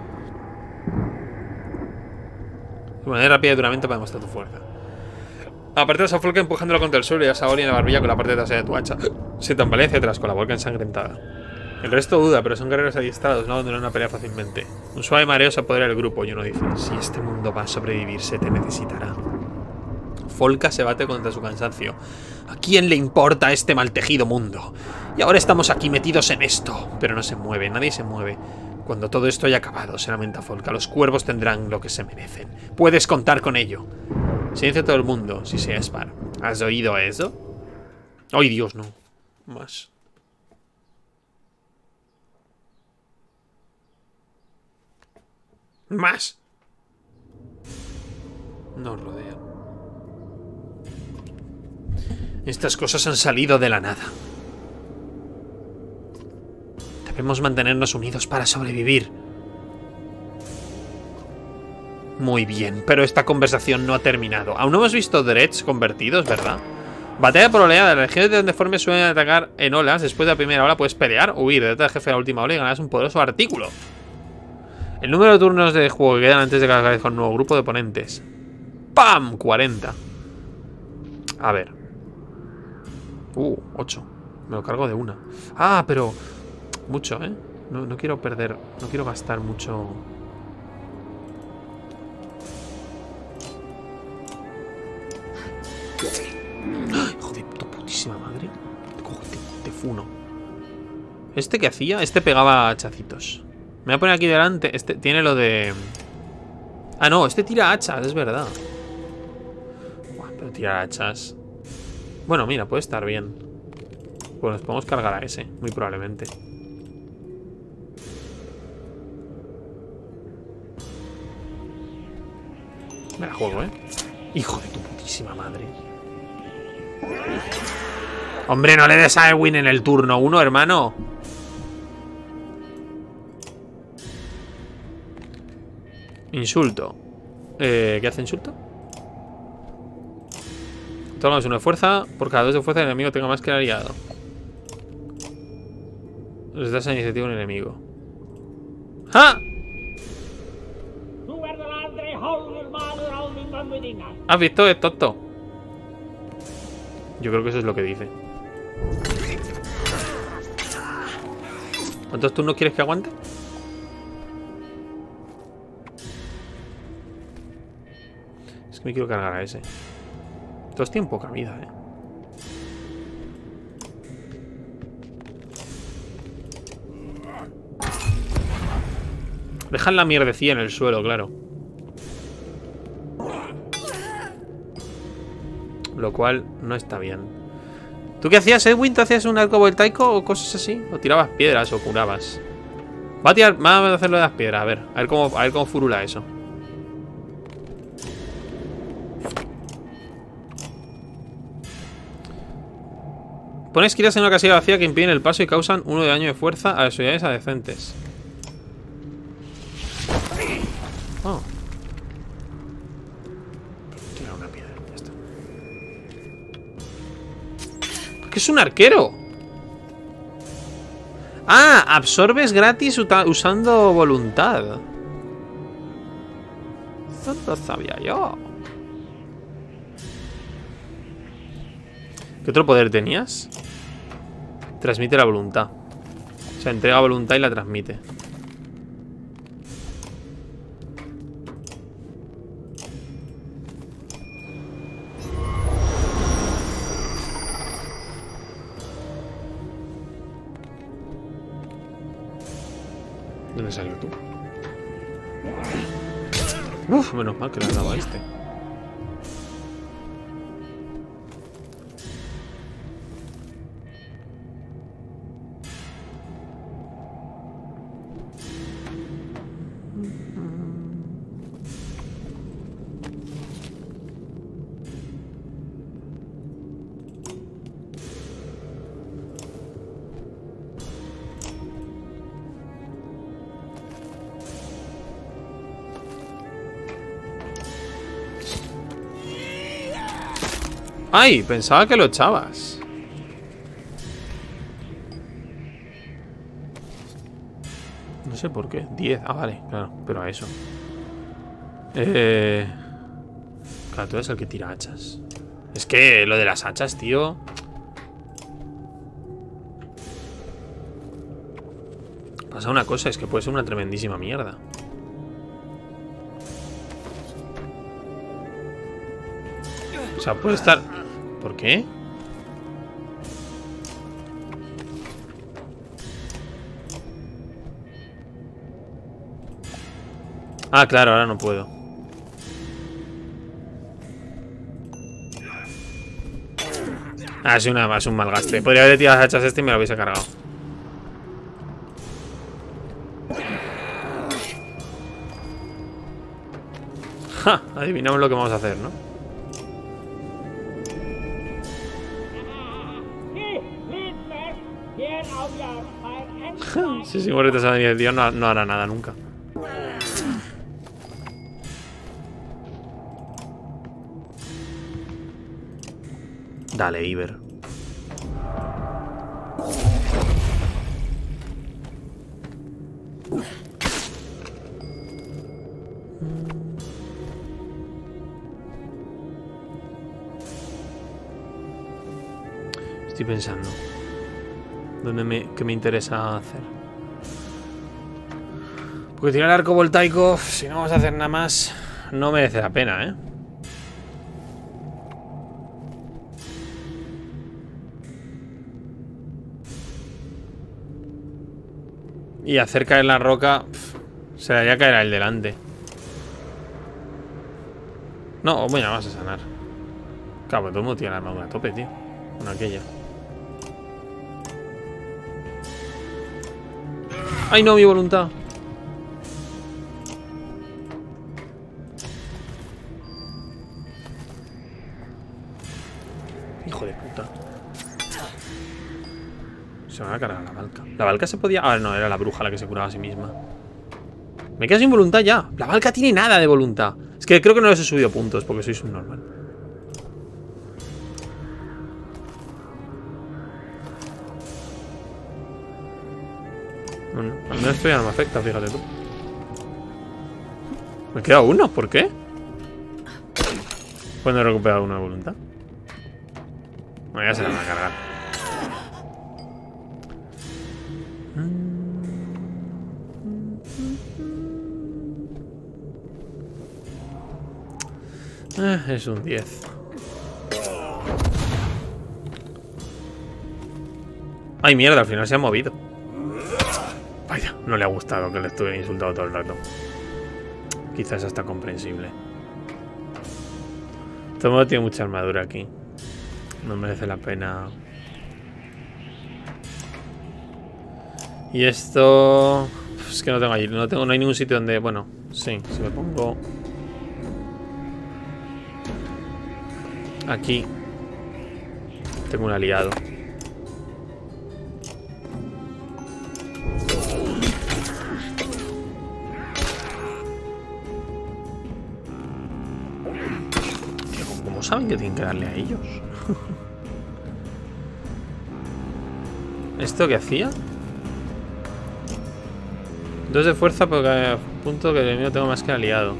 De manera rápida y duramente para demostrar tu fuerza. Apartas a Folka empujándola contra el suelo y a Saori en la barbilla con la parte trasera de tu hacha. Se tambalea hacia atrás con la boca ensangrentada. El resto duda, pero son guerreros adiestrados, no abandonan una pelea fácilmente. Un suave mareo se apodera del grupo y uno dice: si este mundo va a sobrevivir, se te necesitará. Folka se bate contra su cansancio. ¿A quién le importa este maltejido mundo? Y ahora estamos aquí metidos en esto. Pero no se mueve, nadie se mueve. Cuando todo esto haya acabado, se lamenta Folka, los cuervos tendrán lo que se merecen. Puedes contar con ello. Silencio todo el mundo, si sea Spar. ¿Has oído eso? ¡Ay, Dios, no! Más. ¡Más! Nos rodean. Estas cosas han salido de la nada. Debemos mantenernos unidos para sobrevivir. Muy bien, pero esta conversación no ha terminado. Aún no hemos visto Dredge convertidos, ¿verdad? Batalla por oleada. Las legiones de deformes suelen atacar en olas. Después de la primera ola puedes pelear o huir. Detrás del jefe de la última ola y ganarás un poderoso artículo. El número de turnos de juego que quedan antes de que aparezca un nuevo grupo de oponentes. ¡Pam! 40. A ver. 8. Me lo cargo de una. Ah, pero... mucho, ¿eh? No quiero perder... no quiero gastar mucho... Hijo de tu putísima madre. Te funo. ¿Este qué hacía? Este pegaba hachacitos. Me voy a poner aquí delante. Este tiene lo de... ah, no, este tira hachas, es verdad. Buah, pero tirar hachas... bueno, mira, puede estar bien. Pues nos podemos cargar a ese, muy probablemente. Me la juego, ¿eh? Hijo de tu putísima madre. Hombre, no le des a Edwin en el turno 1, hermano. Insulto. ¿Qué hace insulto? Tomamos 1 de fuerza. Por cada 2 de fuerza el enemigo tenga más que el aliado. Les das a iniciativa a un enemigo. ¡Ja! ¿Has visto? Es tonto. Yo creo que eso es lo que dice. ¿Cuántos turnos quieres que aguante? Es que me quiero cargar a ese. Todos tienen poca vida, eh. Dejan la mierdecilla en el suelo, claro. Lo cual no está bien. ¿Tú qué hacías, Edwin? ¿Te hacías un arco voltaico o cosas así? ¿O tirabas piedras o curabas? Va a tirar, vamos a hacerlo de las piedras, a ver cómo furula eso. Pones esquinas en una casilla vacía que impiden el paso y causan 1 de daño de fuerza a las unidades adyacentes. Oh. Tira una piedra, ya está. ¿Qué es un arquero? Ah, absorbes gratis usando voluntad. Eso no lo sabía yo. ¿Qué otro poder tenías? Transmite la voluntad. O sea, entrega voluntad y la transmite. ¿Dónde salió tú? Uf, menos mal que le has dado a este. ¡Ay! Pensaba que lo echabas. No sé por qué. 10. Ah, vale, claro. Pero a eso. Claro, tú eres el que tira hachas. Es que lo de las hachas, tío. Pasa una cosa, es que puede ser una tremendísima mierda. O sea, puede estar... ¿Por qué? Ah, claro, ahora no puedo. Ah, es un mal gaste. Podría haber tirado las hachas este y me lo hubiese cargado. Ja, adivinamos lo que vamos a hacer, ¿no? Si muere esa iniciativa no hará nada nunca. Dale, Iber. Estoy pensando. ¿Qué me interesa hacer? Porque tirar el arco voltaico, si no vamos a hacer nada más, no merece la pena, ¿eh? Y hacer caer la roca, se le haría caer al delante. No, bueno, vamos a sanar. Claro, todo el mundo tiene la armadura a tope, tío. Con aquella. ¡Ay, no, mi voluntad! Hijo de puta. Se me va a cargar la Valka. La Valka se podía... Ah, no, era la bruja la que se curaba a sí misma. Me quedo sin voluntad ya. La Valka tiene nada de voluntad. Es que creo que no les he subido puntos porque soy subnormal. Bueno, al menos esto ya no me afecta, fíjate tú. Me queda uno, ¿por qué? Pues no he recuperado una voluntad. Bueno, ya se la van a cargar. Es un 10. Ay, mierda, al final se ha movido. Vaya, no le ha gustado que le estuve insultando todo el rato. Quizás hasta comprensible. Todo el mundo tiene mucha armadura aquí. No merece la pena. Y esto... Es que no tengo allí. No hay ningún sitio donde... Bueno, sí, si me pongo... Aquí. Tengo un aliado. ¿Cómo saben que tienen que darle a ellos? ¿Esto qué hacía? 2 de fuerza porque punto que el enemigo tengo más que aliado.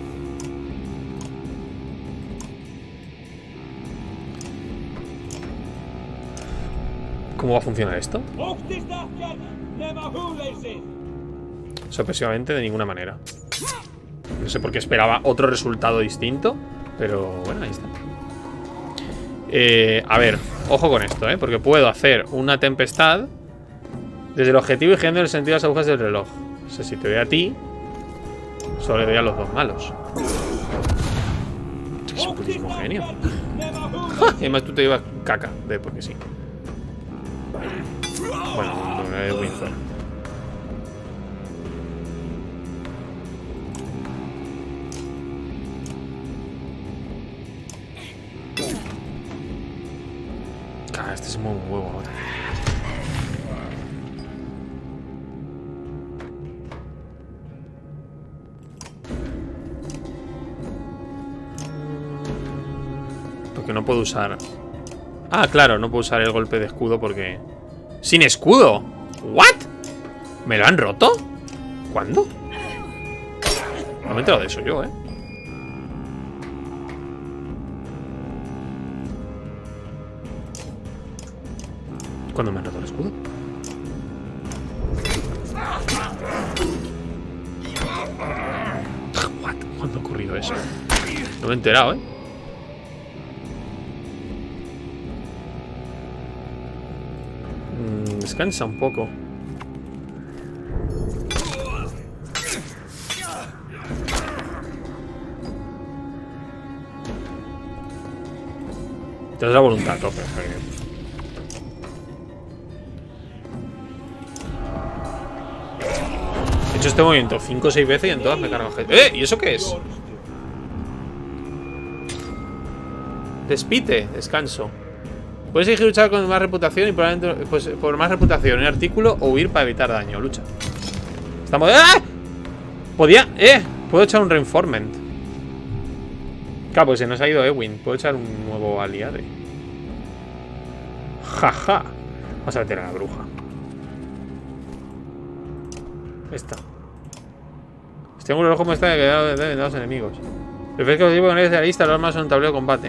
¿Cómo va a funcionar esto? Sorpresivamente de ninguna manera. No sé por qué esperaba otro resultado distinto, pero bueno, ahí está. A ver, ojo con esto, porque puedo hacer una tempestad desde el objetivo y girando en el sentido de las agujas del reloj. O sea, si te doy a ti, solo le doy a los dos malos. Es un putísimo genio. ¡Ja! Y además tú te llevas caca, porque sí. Bueno, Windsor. Este se mueve un huevo ahora. Porque no puedo usar... Ah, claro, no puedo usar el golpe de escudo porque... ¡Sin escudo! ¿What? ¿Me lo han roto? ¿Cuándo? No me he enterado de eso yo, ¿Cuándo me han roto el escudo? What? ¿Cuándo ha ocurrido eso? No me he enterado, Descansa un poco. Te das la voluntad a tope. He hecho este movimiento 5 o 6 veces y en todas me cargo gente. ¿Y eso qué es? Despite, descanso. Puedes elegir luchar con más reputación y probablemente pues, por más reputación en artículo o huir para evitar daño. Lucha. Estamos... ¡Ah! Podía... Puedo echar un reinforcement. Claro, pues se nos ha ido Ewin. Puedo echar un nuevo aliade. Jaja. Vamos a meter a la bruja. Esta. Este ángulo rojo muestra que quedado de los enemigos. Prefieres que los equipos con ellos de la lista, los armas son un tablero de combate.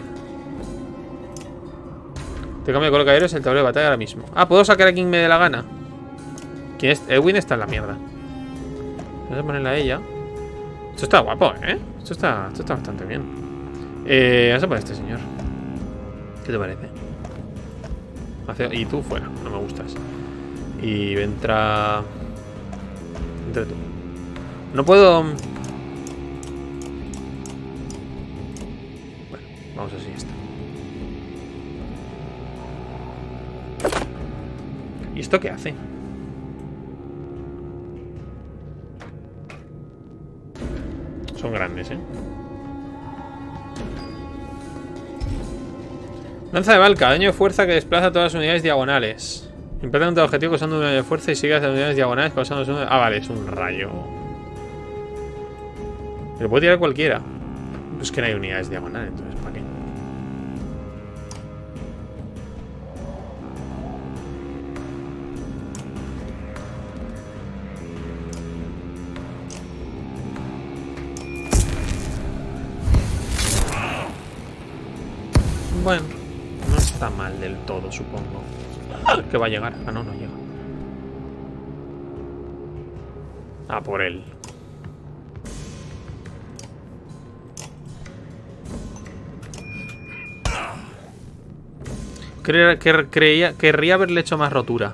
Te cambio de color caballero, es el tablero de batalla ahora mismo. Ah, ¿puedo sacar a quien me dé la gana? ¿Quién es? Ewin está en la mierda. Vamos a ponerla a ella. Esto está guapo, Esto está bastante bien. Vamos a poner a este señor. ¿Qué te parece? Y tú fuera, no me gustas. Y entra... Entra tú. No puedo... Bueno, vamos así, esto. ¿Y esto qué hace? Son grandes, Lanza de Valka, daño de fuerza que desplaza todas las unidades diagonales. Impacta contra el objetivo causando un daño de fuerza y sigue hacia las unidades diagonales causando... Ah, vale, es un rayo. Lo puede tirar cualquiera. Pues que no hay unidades diagonales, entonces, ¿para qué? Bueno, no está mal del todo, supongo. ¡Ah! Que va a llegar. Ah, no, no llega. Ah, por él. Querría haberle hecho más rotura.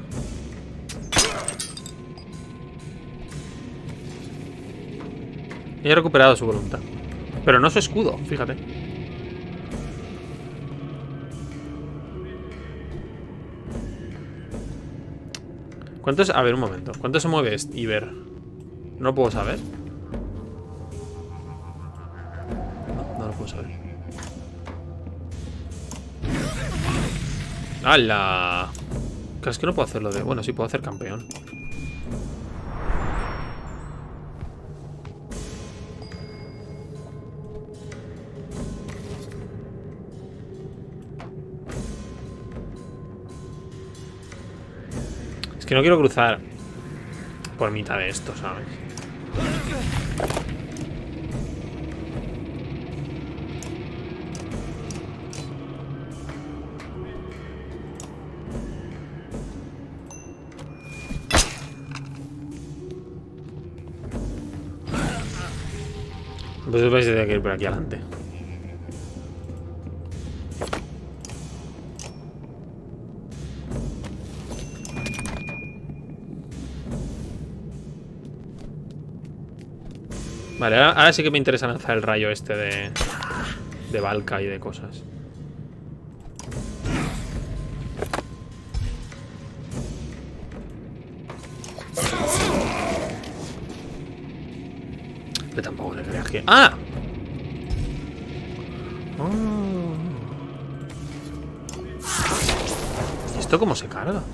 Y he recuperado su voluntad. Pero no su escudo, fíjate. ¿Cuántos? A ver, un momento. ¿Cuánto se mueve Iber? ¿No lo puedo saber? No, no lo puedo saber. ¡Hala! Es que no puedo hacerlo de... Bueno, sí puedo hacer campeón. Es que no quiero cruzar por mitad de esto, ¿sabes? Pues vais a tener que ir por aquí adelante. Vale, ahora sí que me interesa lanzar el rayo este de Valka y de cosas. Pero tampoco le creas que... ¡Ah! Oh. ¿Y esto cómo se carga?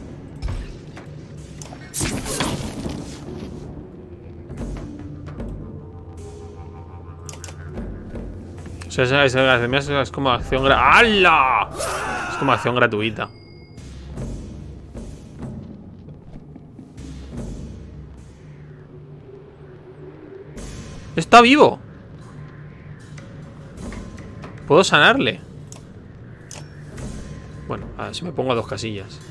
O sea, es como acción ¡Hala! Es como acción gratuita. ¡Está vivo! ¿Puedo sanarle? Bueno, a ver si me pongo a 2 casillas.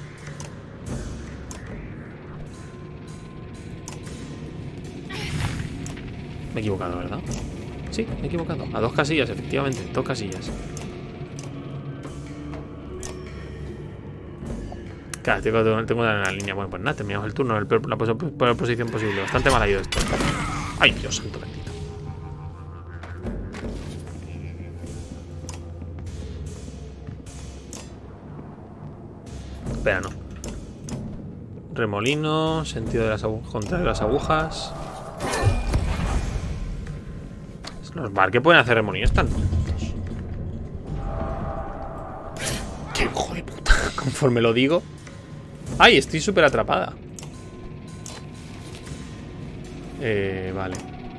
Me he equivocado, ¿verdad? Sí, me he equivocado. A 2 casillas, efectivamente. 2 casillas. Claro, tengo una línea. Bueno, pues nada, terminamos el turno en la peor posición posible. Bastante mal ha ido esto. Ay, Dios santo bendito. Espera, no. Remolino, sentido de las agujas, contrario de las agujas. Los bar que pueden hacer remolinos tan tontos. ¡Qué hijo de puta! Conforme lo digo. ¡Ay! Estoy súper atrapada. Vale.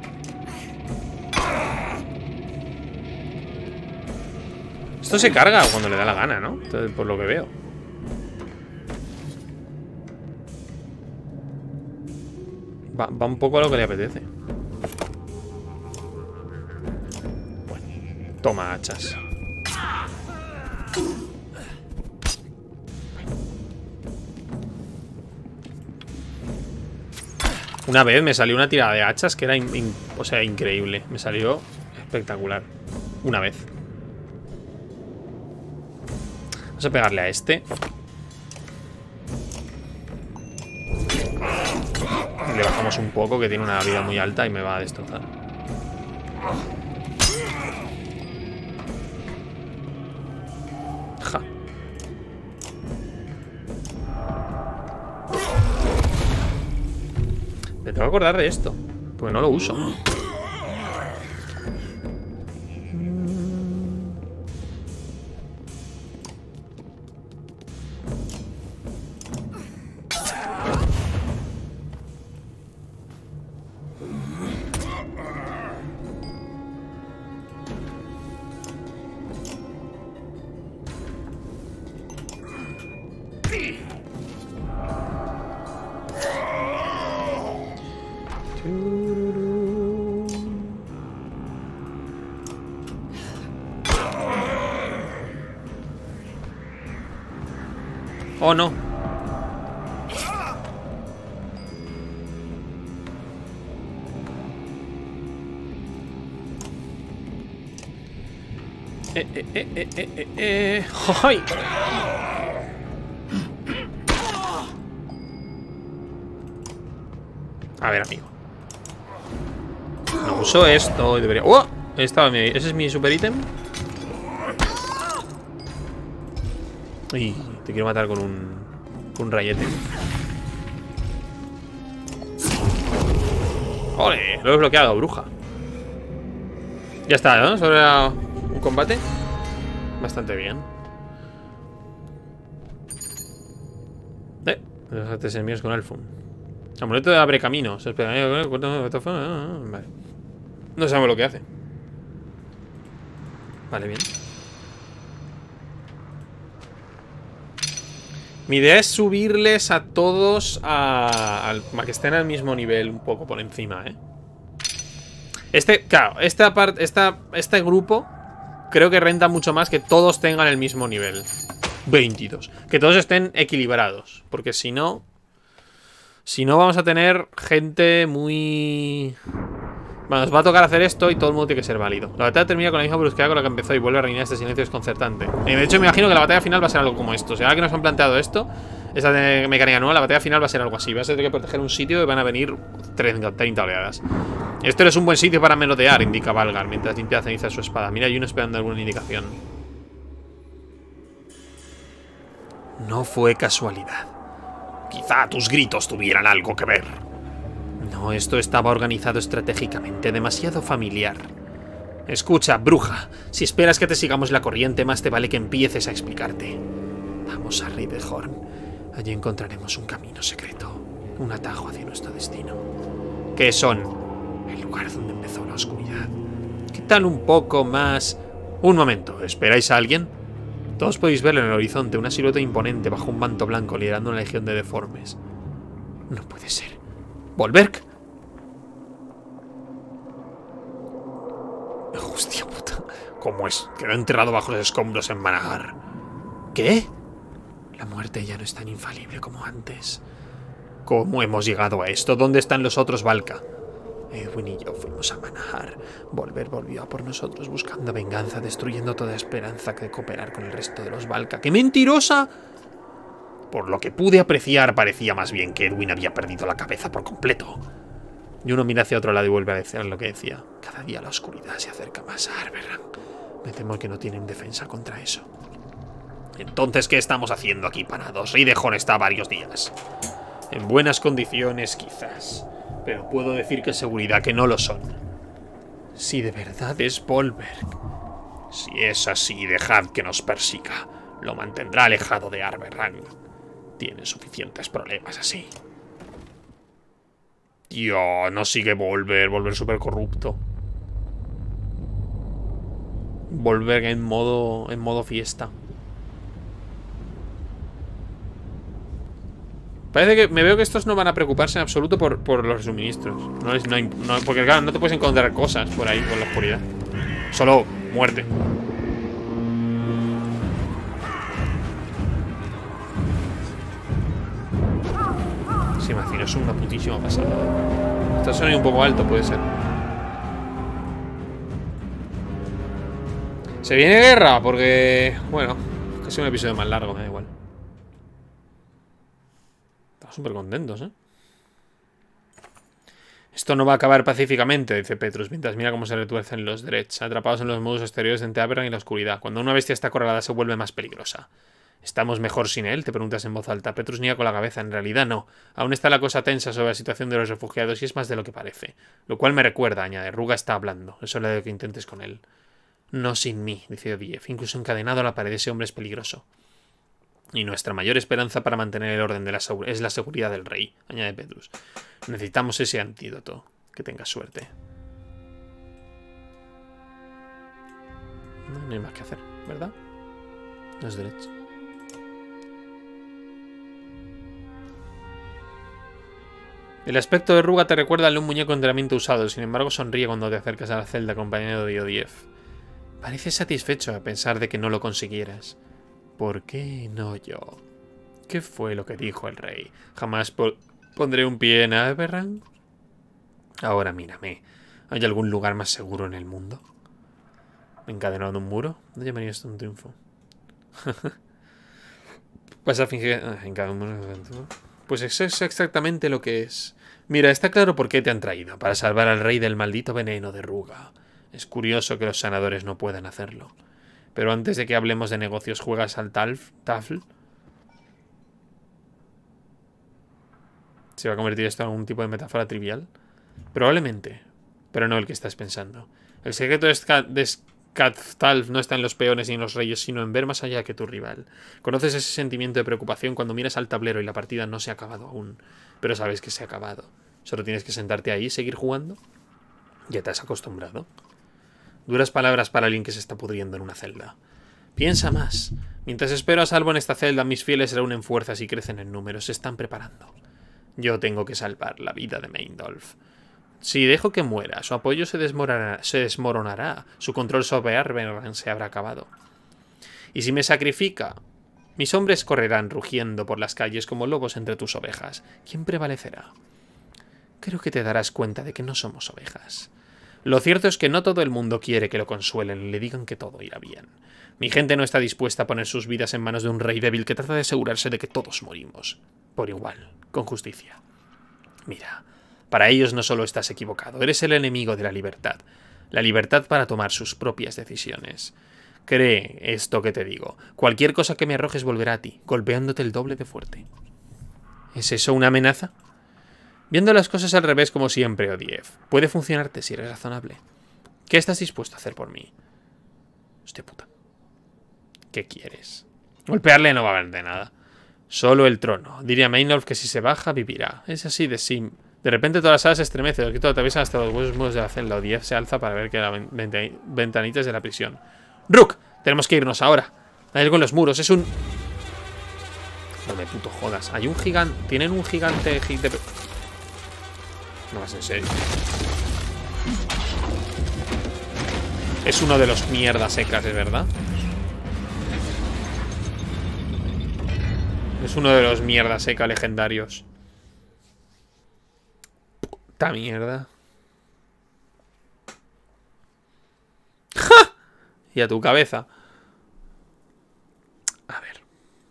Esto se carga cuando le da la gana, ¿no? Entonces, por lo que veo. Va un poco a lo que le apetece. Bueno, toma hachas. Una vez me salió una tirada de hachas que era o sea, increíble. Me salió espectacular. Una vez. Vamos a pegarle a este. Le bajamos un poco, que tiene una vida muy alta y me va a destrozar. Ja. Me tengo que acordar de esto, porque no lo uso. Oh, no. ¡Ay! A ver, amigo. No uso esto y debería... ¡Oh! ¿Ese es mi super ítem? Y te quiero matar con un rayete. ¡Ole! Lo he bloqueado, bruja. Ya está, ¿no? Solo era un combate. Bastante bien. Los artes enemigos con Alfum. Amuleto de abre caminos. Vale. No sabemos lo que hace. Vale, bien. Mi idea es subirles a todos a que estén al mismo nivel, un poco por encima, ¿eh? Claro, este grupo creo que renta mucho más que todos tengan el mismo nivel. 22. Que todos estén equilibrados. Porque si no vamos a tener gente muy... Bueno, nos va a tocar hacer esto y todo el mundo tiene que ser válido. La batalla termina con la misma brusquedad con la que empezó y vuelve a reinar este silencio desconcertante. De hecho, me imagino que la batalla final va a ser algo como esto. O sea, ahora que nos han planteado esto, esa mecánica nueva, la batalla final va a ser algo así. Vas a tener que proteger un sitio y van a venir 30 oleadas. Esto es un buen sitio para merodear, indica Valgar, mientras limpia la ceniza de su espada. Mira, hay uno esperando alguna indicación. No fue casualidad. Quizá tus gritos tuvieran algo que ver. No, esto estaba organizado estratégicamente, demasiado familiar. Escucha, bruja, si esperas que te sigamos la corriente, más te vale que empieces a explicarte. Vamos a Ridehorn. Allí encontraremos un camino secreto, un atajo hacia nuestro destino. ¿Qué son? El lugar donde empezó la oscuridad. ¿Qué tal un poco más? Un momento, ¿esperáis a alguien? Todos podéis ver en el horizonte una silueta imponente bajo un manto blanco liderando una legión de deformes. No puede ser. ¿Volberg? Hostia puta. ¿Cómo es? Quedó enterrado bajo los escombros en Vanagar. ¿Qué? La muerte ya no es tan infalible como antes. ¿Cómo hemos llegado a esto? ¿Dónde están los otros Valka? Edwin y yo fuimos a Vanagar. Volver volvió a por nosotros buscando venganza, destruyendo toda esperanza de cooperar con el resto de los Valka. ¡Qué mentirosa! Por lo que pude apreciar, parecía más bien que Edwin había perdido la cabeza por completo. Y uno mira hacia otro lado y vuelve a decir lo que decía. Cada día la oscuridad se acerca más a Arberrang. Me temo que no tienen defensa contra eso. Entonces, ¿qué estamos haciendo aquí parados? Ridehorn está varios días. En buenas condiciones, quizás. Pero puedo decir que seguridad que no lo son. Si de verdad es Volberg. Si es así, dejad que nos persiga. Lo mantendrá alejado de Arberrang. Tiene suficientes problemas así. Tío, no sigue Volver súper corrupto. Volver en modo fiesta. Parece que me veo que estos no van a preocuparse en absoluto por los suministros. Porque claro, no te puedes encontrar cosas por ahí, por la oscuridad. Solo muerte. Se imagina, es una putísima pasada. Esto suena un poco alto, puede ser. Se viene guerra, porque... Bueno, que sea un episodio más largo, me da igual. Estamos súper contentos, ¿eh? Esto no va a acabar pacíficamente, dice Petrus, mientras mira cómo se retuercen los Dredge, atrapados en los muros exteriores de Arberrang y la oscuridad. Cuando una bestia está acorralada se vuelve más peligrosa. ¿Estamos mejor sin él? Te preguntas en voz alta. Petrus niega con la cabeza. En realidad no. Aún está la cosa tensa sobre la situación de los refugiados y es más de lo que parece. Lo cual me recuerda, añade. Ruga está hablando. Es hora de que intentes con él. No sin mí, dice Odiev. Incluso encadenado a la pared, ese hombre es peligroso. Y nuestra mayor esperanza para mantener el orden es la seguridad del rey, añade Petrus. Necesitamos ese antídoto. Que tengas suerte. No hay más que hacer, ¿verdad? No es derecho. El aspecto de Ruga te recuerda al de un muñeco enteramente usado, sin embargo sonríe cuando te acercas a la celda acompañado de Odiev. Pareces satisfecho a pensar de que no lo consiguieras. ¿Por qué no yo? ¿Qué fue lo que dijo el rey? Jamás pondré un pie en Aberrang. Ahora mírame. ¿Hay algún lugar más seguro en el mundo? ¿Encadenado en un muro? No llamaría esto un triunfo. Vas a fingir... Pues eso es exactamente lo que es. Mira, está claro por qué te han traído. Para salvar al rey del maldito veneno de Ruga. Es curioso que los sanadores no puedan hacerlo. Pero antes de que hablemos de negocios, ¿juegas al Tafl? ¿Se va a convertir esto en algún tipo de metáfora trivial? Probablemente. Pero no el que estás pensando. El secreto de Skathtalf no está en los peones ni en los reyes, sino en ver más allá que tu rival. Conoces ese sentimiento de preocupación cuando miras al tablero y la partida no se ha acabado aún. Pero sabes que se ha acabado. Solo tienes que sentarte ahí y seguir jugando. Ya te has acostumbrado. Duras palabras para alguien que se está pudriendo en una celda. Piensa más. Mientras espero a salvo en esta celda, mis fieles se reúnen fuerzas y crecen en números. Se están preparando. Yo tengo que salvar la vida de Meindolf. Si dejo que muera, su apoyo se desmoronará. Su control sobre Aberrang se habrá acabado. Y si me sacrifica, mis hombres correrán rugiendo por las calles como lobos entre tus ovejas. ¿Quién prevalecerá? Creo que te darás cuenta de que no somos ovejas. Lo cierto es que no todo el mundo quiere que lo consuelen y le digan que todo irá bien. Mi gente no está dispuesta a poner sus vidas en manos de un rey débil que trata de asegurarse de que todos morimos. Por igual, con justicia. Mira, para ellos no solo estás equivocado, eres el enemigo de la libertad. La libertad para tomar sus propias decisiones. Cree esto que te digo. Cualquier cosa que me arrojes volverá a ti, golpeándote el doble de fuerte. ¿Es eso una amenaza? Viendo las cosas al revés como siempre, Odiev. Puede funcionarte si eres razonable. ¿Qué estás dispuesto a hacer por mí? Hostia puta. ¿Qué quieres? Golpearle no va a haber de nada. Solo el trono. Diría Meindolf que si se baja, vivirá. Es así de sim. De repente toda la sala se estremece. El grito atraviesan hasta los huesos mudos de la celda. Odiev se alza para ver que la ventanita es de la prisión. ¡Rook! Tenemos que irnos ahora. Hay algo en los muros. Es un... No me puto jodas. Hay un gigante... Tienen un gigante de... No vas en serio. Es uno de los mierdas secas, ¿es verdad? Es uno de los mierdas seca legendarios. Puta mierda. ¡Ja! Y a tu cabeza. A ver.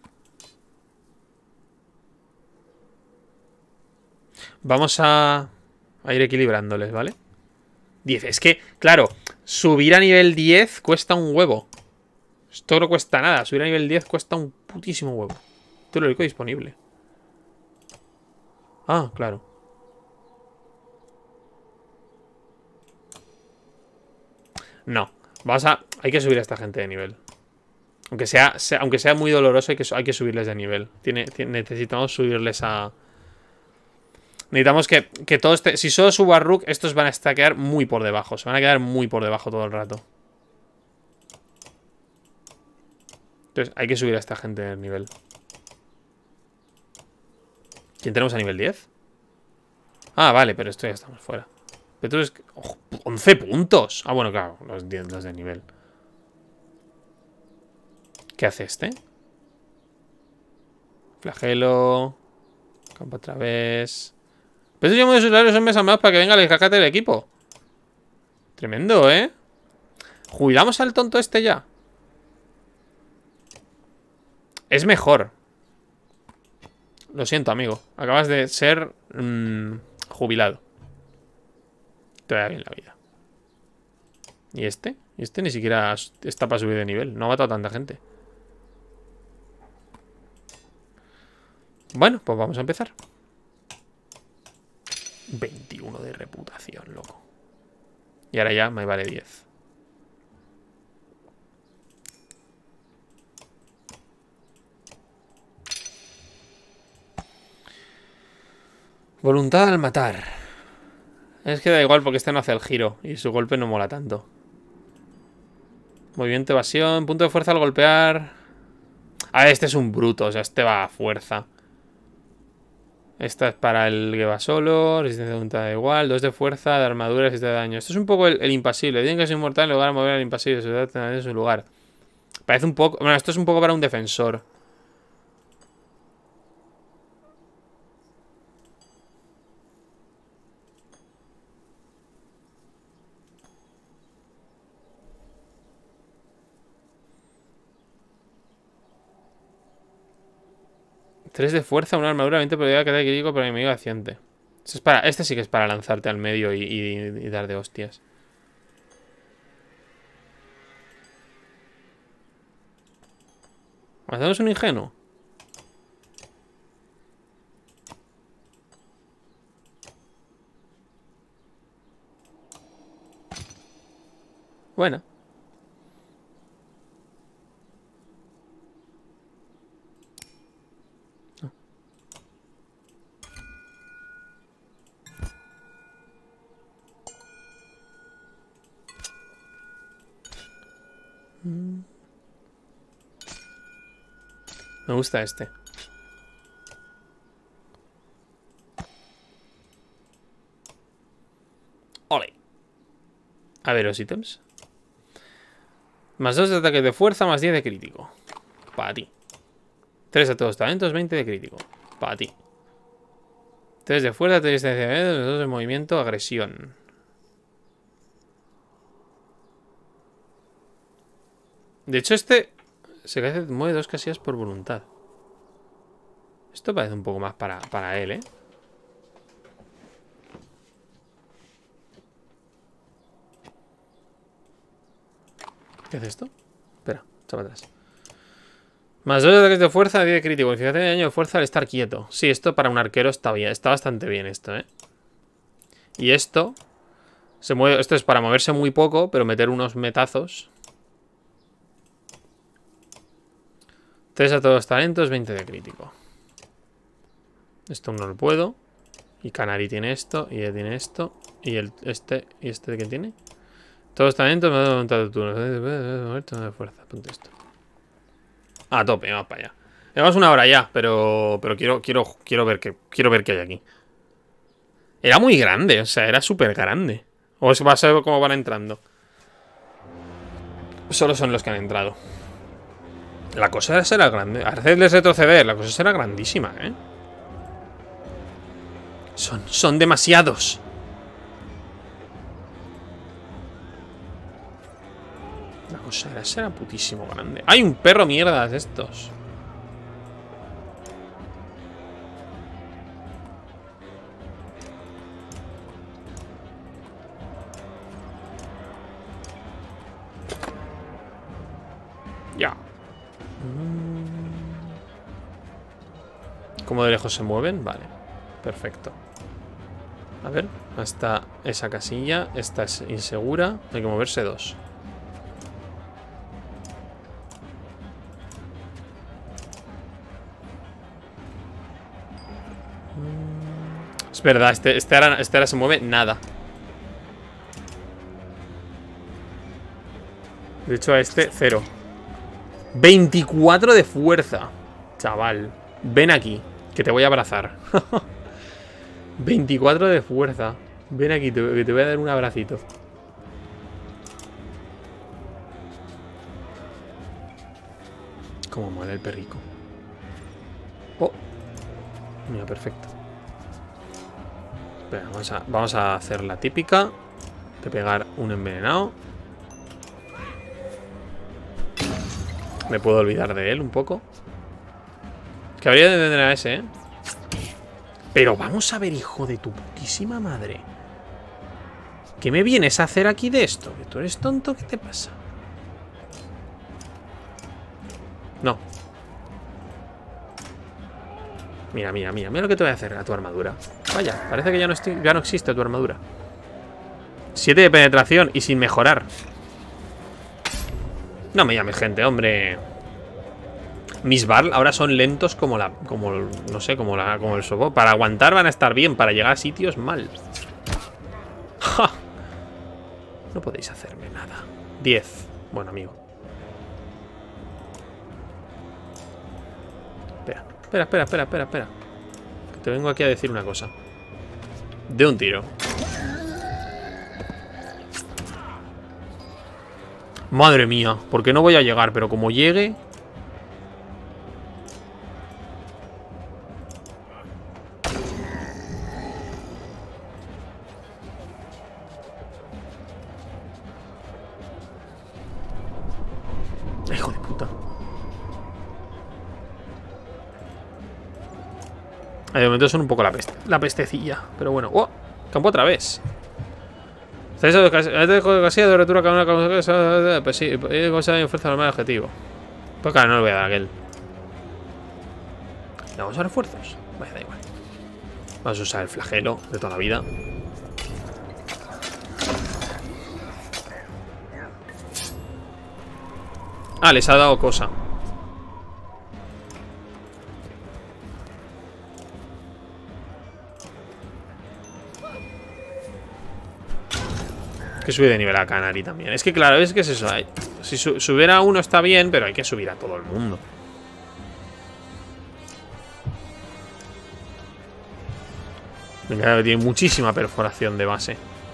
Vamos a ir equilibrándoles, ¿vale? 10. Es que, claro, subir a nivel 10 cuesta un huevo. Esto no cuesta nada. Subir a nivel 10 cuesta un putísimo huevo. Esto es lo único disponible. Ah, claro. No. Hay que subir a esta gente de nivel. Aunque sea muy doloroso, hay que subirles de nivel. Necesitamos subirles a... Necesitamos que todo este... Si solo subo a Rook, estos van a quedar muy por debajo. Se van a quedar muy por debajo todo el rato. Entonces hay que subir a esta gente de nivel. ¿Quién tenemos a nivel 10? Ah, vale, pero esto ya estamos fuera. Pero tú es... ¡Oh, 11 puntos! Ah, bueno, claro, los 10 los de nivel. ¿Qué hace este? Flagelo. Campo otra vez. Pero yo de sus horarios son meses más para que venga el rescate del equipo. Tremendo, ¿eh? Jubilamos al tonto este ya. Es mejor. Lo siento, amigo. Acabas de ser jubilado. Te vaya bien la vida. ¿Y este? Y este ni siquiera está para subir de nivel. No ha matado a tanta gente. Bueno, pues vamos a empezar. 21 de reputación, loco. Y ahora ya me vale 10. Voluntad al matar. Es que da igual porque este no hace el giro y su golpe no mola tanto. Movimiento, evasión, punto de fuerza al golpear. A ver, este es un bruto, o sea, este va a fuerza. Esta es para el que va solo. Resistencia de voluntad da igual. 2 de fuerza, de armadura, y 7 de daño. Esto es un poco el impasible. Tienen que ser inmortal en lugar de mover al impasible. Se debe tener en su lugar. Parece un poco... Bueno, esto es un poco para un defensor. 3 de fuerza, una armadura, 20 probabilidad de caer crítico por enemigo accidente. Este sí que es para lanzarte al medio y dar de hostias. ¿Hacemos un ingenuo? Bueno. Me gusta este. Ole. A ver los ítems. Más 2 de ataque de fuerza, más 10 de crítico. Para ti. 3 a todos talentos, 20 de crítico. Para ti. 3 de fuerza, 3 de 2 de movimiento, agresión. De hecho, este se mueve 2 casillas por voluntad. Esto parece un poco más para él, ¿eh? ¿Qué hace esto? Espera, echa para atrás. Más 2 de ataques de fuerza, 10 de crítico. Bonificación de daño de fuerza al estar quieto. Sí, esto para un arquero está bien. Está bastante bien esto, ¿eh? Y esto se mueve. Esto es para moverse muy poco, pero meter unos metazos. 3 a todos los talentos, 20 de crítico. Esto no lo puedo. Y Canary tiene esto, y él tiene esto. Y este de qué tiene. Todos los talentos me han aumentado turno. De fuerza, ponte esto. A tope, vamos para allá. Llevamos una hora ya, pero quiero ver qué hay aquí. Era muy grande, o sea, era súper grande. O va a ser cómo van entrando. Solo son los que han entrado. La cosa será grande. Hacerles retroceder, la cosa será grandísima, ¿eh? Son demasiados. La cosa será putísimo grande. ¡Hay un perro mierdas de estos! Ya. ¿Cómo de lejos se mueven? Vale. Perfecto. A ver, hasta esa casilla. Esta es insegura. Hay que moverse 2. Es verdad, este ahora se mueve nada. De hecho a este, 0. 24 de fuerza. Chaval, ven aquí, que te voy a abrazar. 24 de fuerza. Ven aquí, que te voy a dar un abracito. Cómo mola el perrico. Oh, mira, perfecto. Espera, vamos a hacer la típica de pegar un envenenado. Me puedo olvidar de él un poco. Que habría de envenenar a ese, ¿eh? Pero vamos a ver, hijo de tu putísima madre. ¿Qué me vienes a hacer aquí de esto? ¿Que tú eres tonto? ¿Qué te pasa? No. Mira lo que te voy a hacer a tu armadura. Vaya, parece que ya no existe tu armadura. 7 de penetración y sin mejorar. No me llames gente, hombre. Mis Barl ahora son lentos como el sobo. Para aguantar van a estar bien, para llegar a sitios mal. ¡Ja! No podéis hacerme nada. 10. Bueno, amigo. Espera. Que te vengo aquí a decir una cosa. De un tiro. Madre mía, porque no voy a llegar, pero como llegue... Hijo de puta. De momento son un poco la pestecilla. Pero bueno. ¡Oh! Campo otra vez. Casi de retura cada una cosa. Pues sí, cosa de fuerza normal objetivo. Pues claro, no le voy a dar a aquel. ¿Le vamos a refuerzos? Vaya, da igual. Vamos a usar el flagelo de toda la vida. Ah, les ha dado cosa. Que subir de nivel a Canary también. Es que claro, es que es eso. Si subir a uno está bien, pero hay que subir a todo el mundo. Venga, tiene muchísima perforación de base.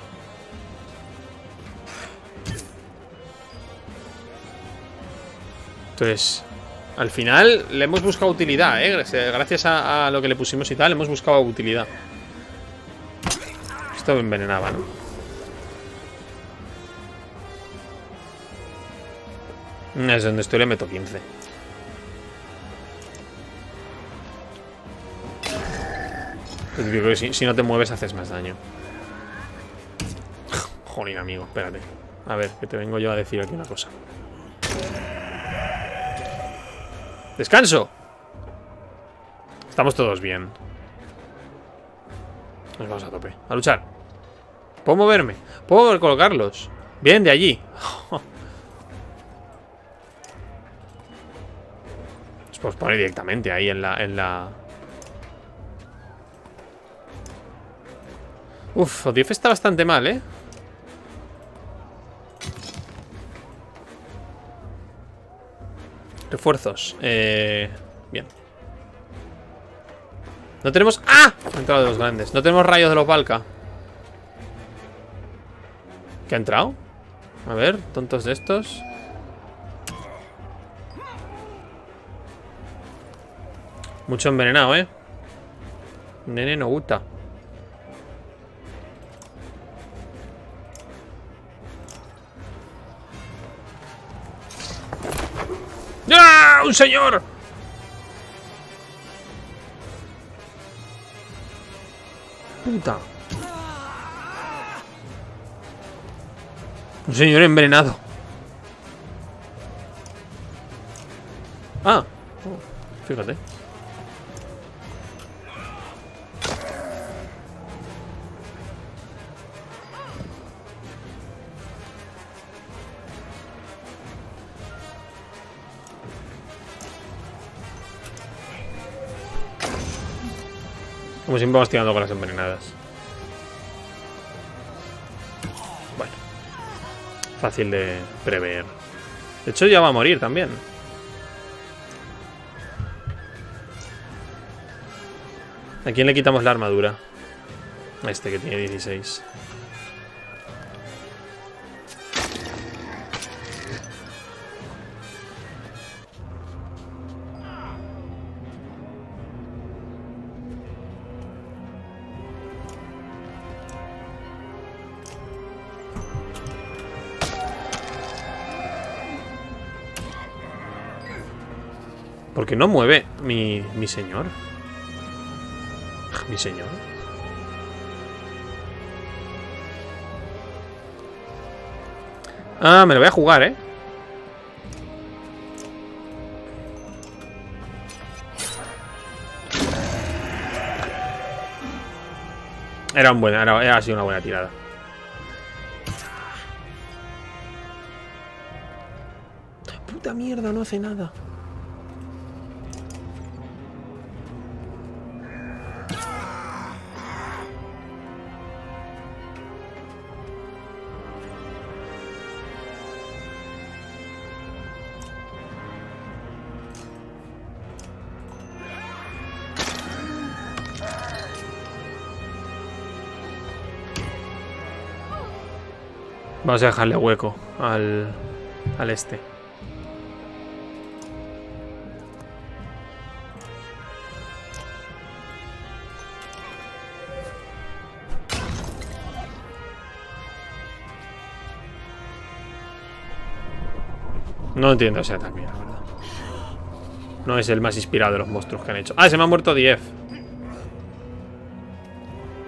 Entonces, al final le hemos buscado utilidad, gracias a lo que le pusimos y tal, hemos buscado utilidad. Esto me envenenaba, ¿no? Es donde estoy, le meto 15. Yo creo que si no te mueves haces más daño. Joder, amigo, espérate. A ver, que te vengo yo a decir aquí una cosa. ¡Descanso! Estamos todos bien. Nos vamos a tope. A luchar. ¿Puedo moverme? ¿Puedo colocarlos? Bien, de allí. Los puedo poner directamente ahí en la... Uf, Odief está bastante mal, ¿eh? Refuerzos. Bien. No tenemos... ¡Ah! Ha entrado de los grandes. No tenemos rayos de los Valka. ¿Qué ha entrado? A ver, tontos de estos. Mucho envenenado, ¿eh? Nene no gusta. ¡Ah! ¡Un señor! Puta. Un señor envenenado. Ah, fíjate. Como siempre vamos tirando con las envenenadas. Bueno. Fácil de prever. De hecho ya va a morir también. ¿A quién le quitamos la armadura? A este que tiene 16. ¿Por qué no mueve mi señor? Mi señor. Ah, me lo voy a jugar, ¿eh? Ha sido una buena tirada. Puta mierda, no hace nada. Vamos a dejarle hueco al este. No entiendo ese ataque, la verdad. No es el más inspirado de los monstruos que han hecho. Ah, se me ha muerto Dief.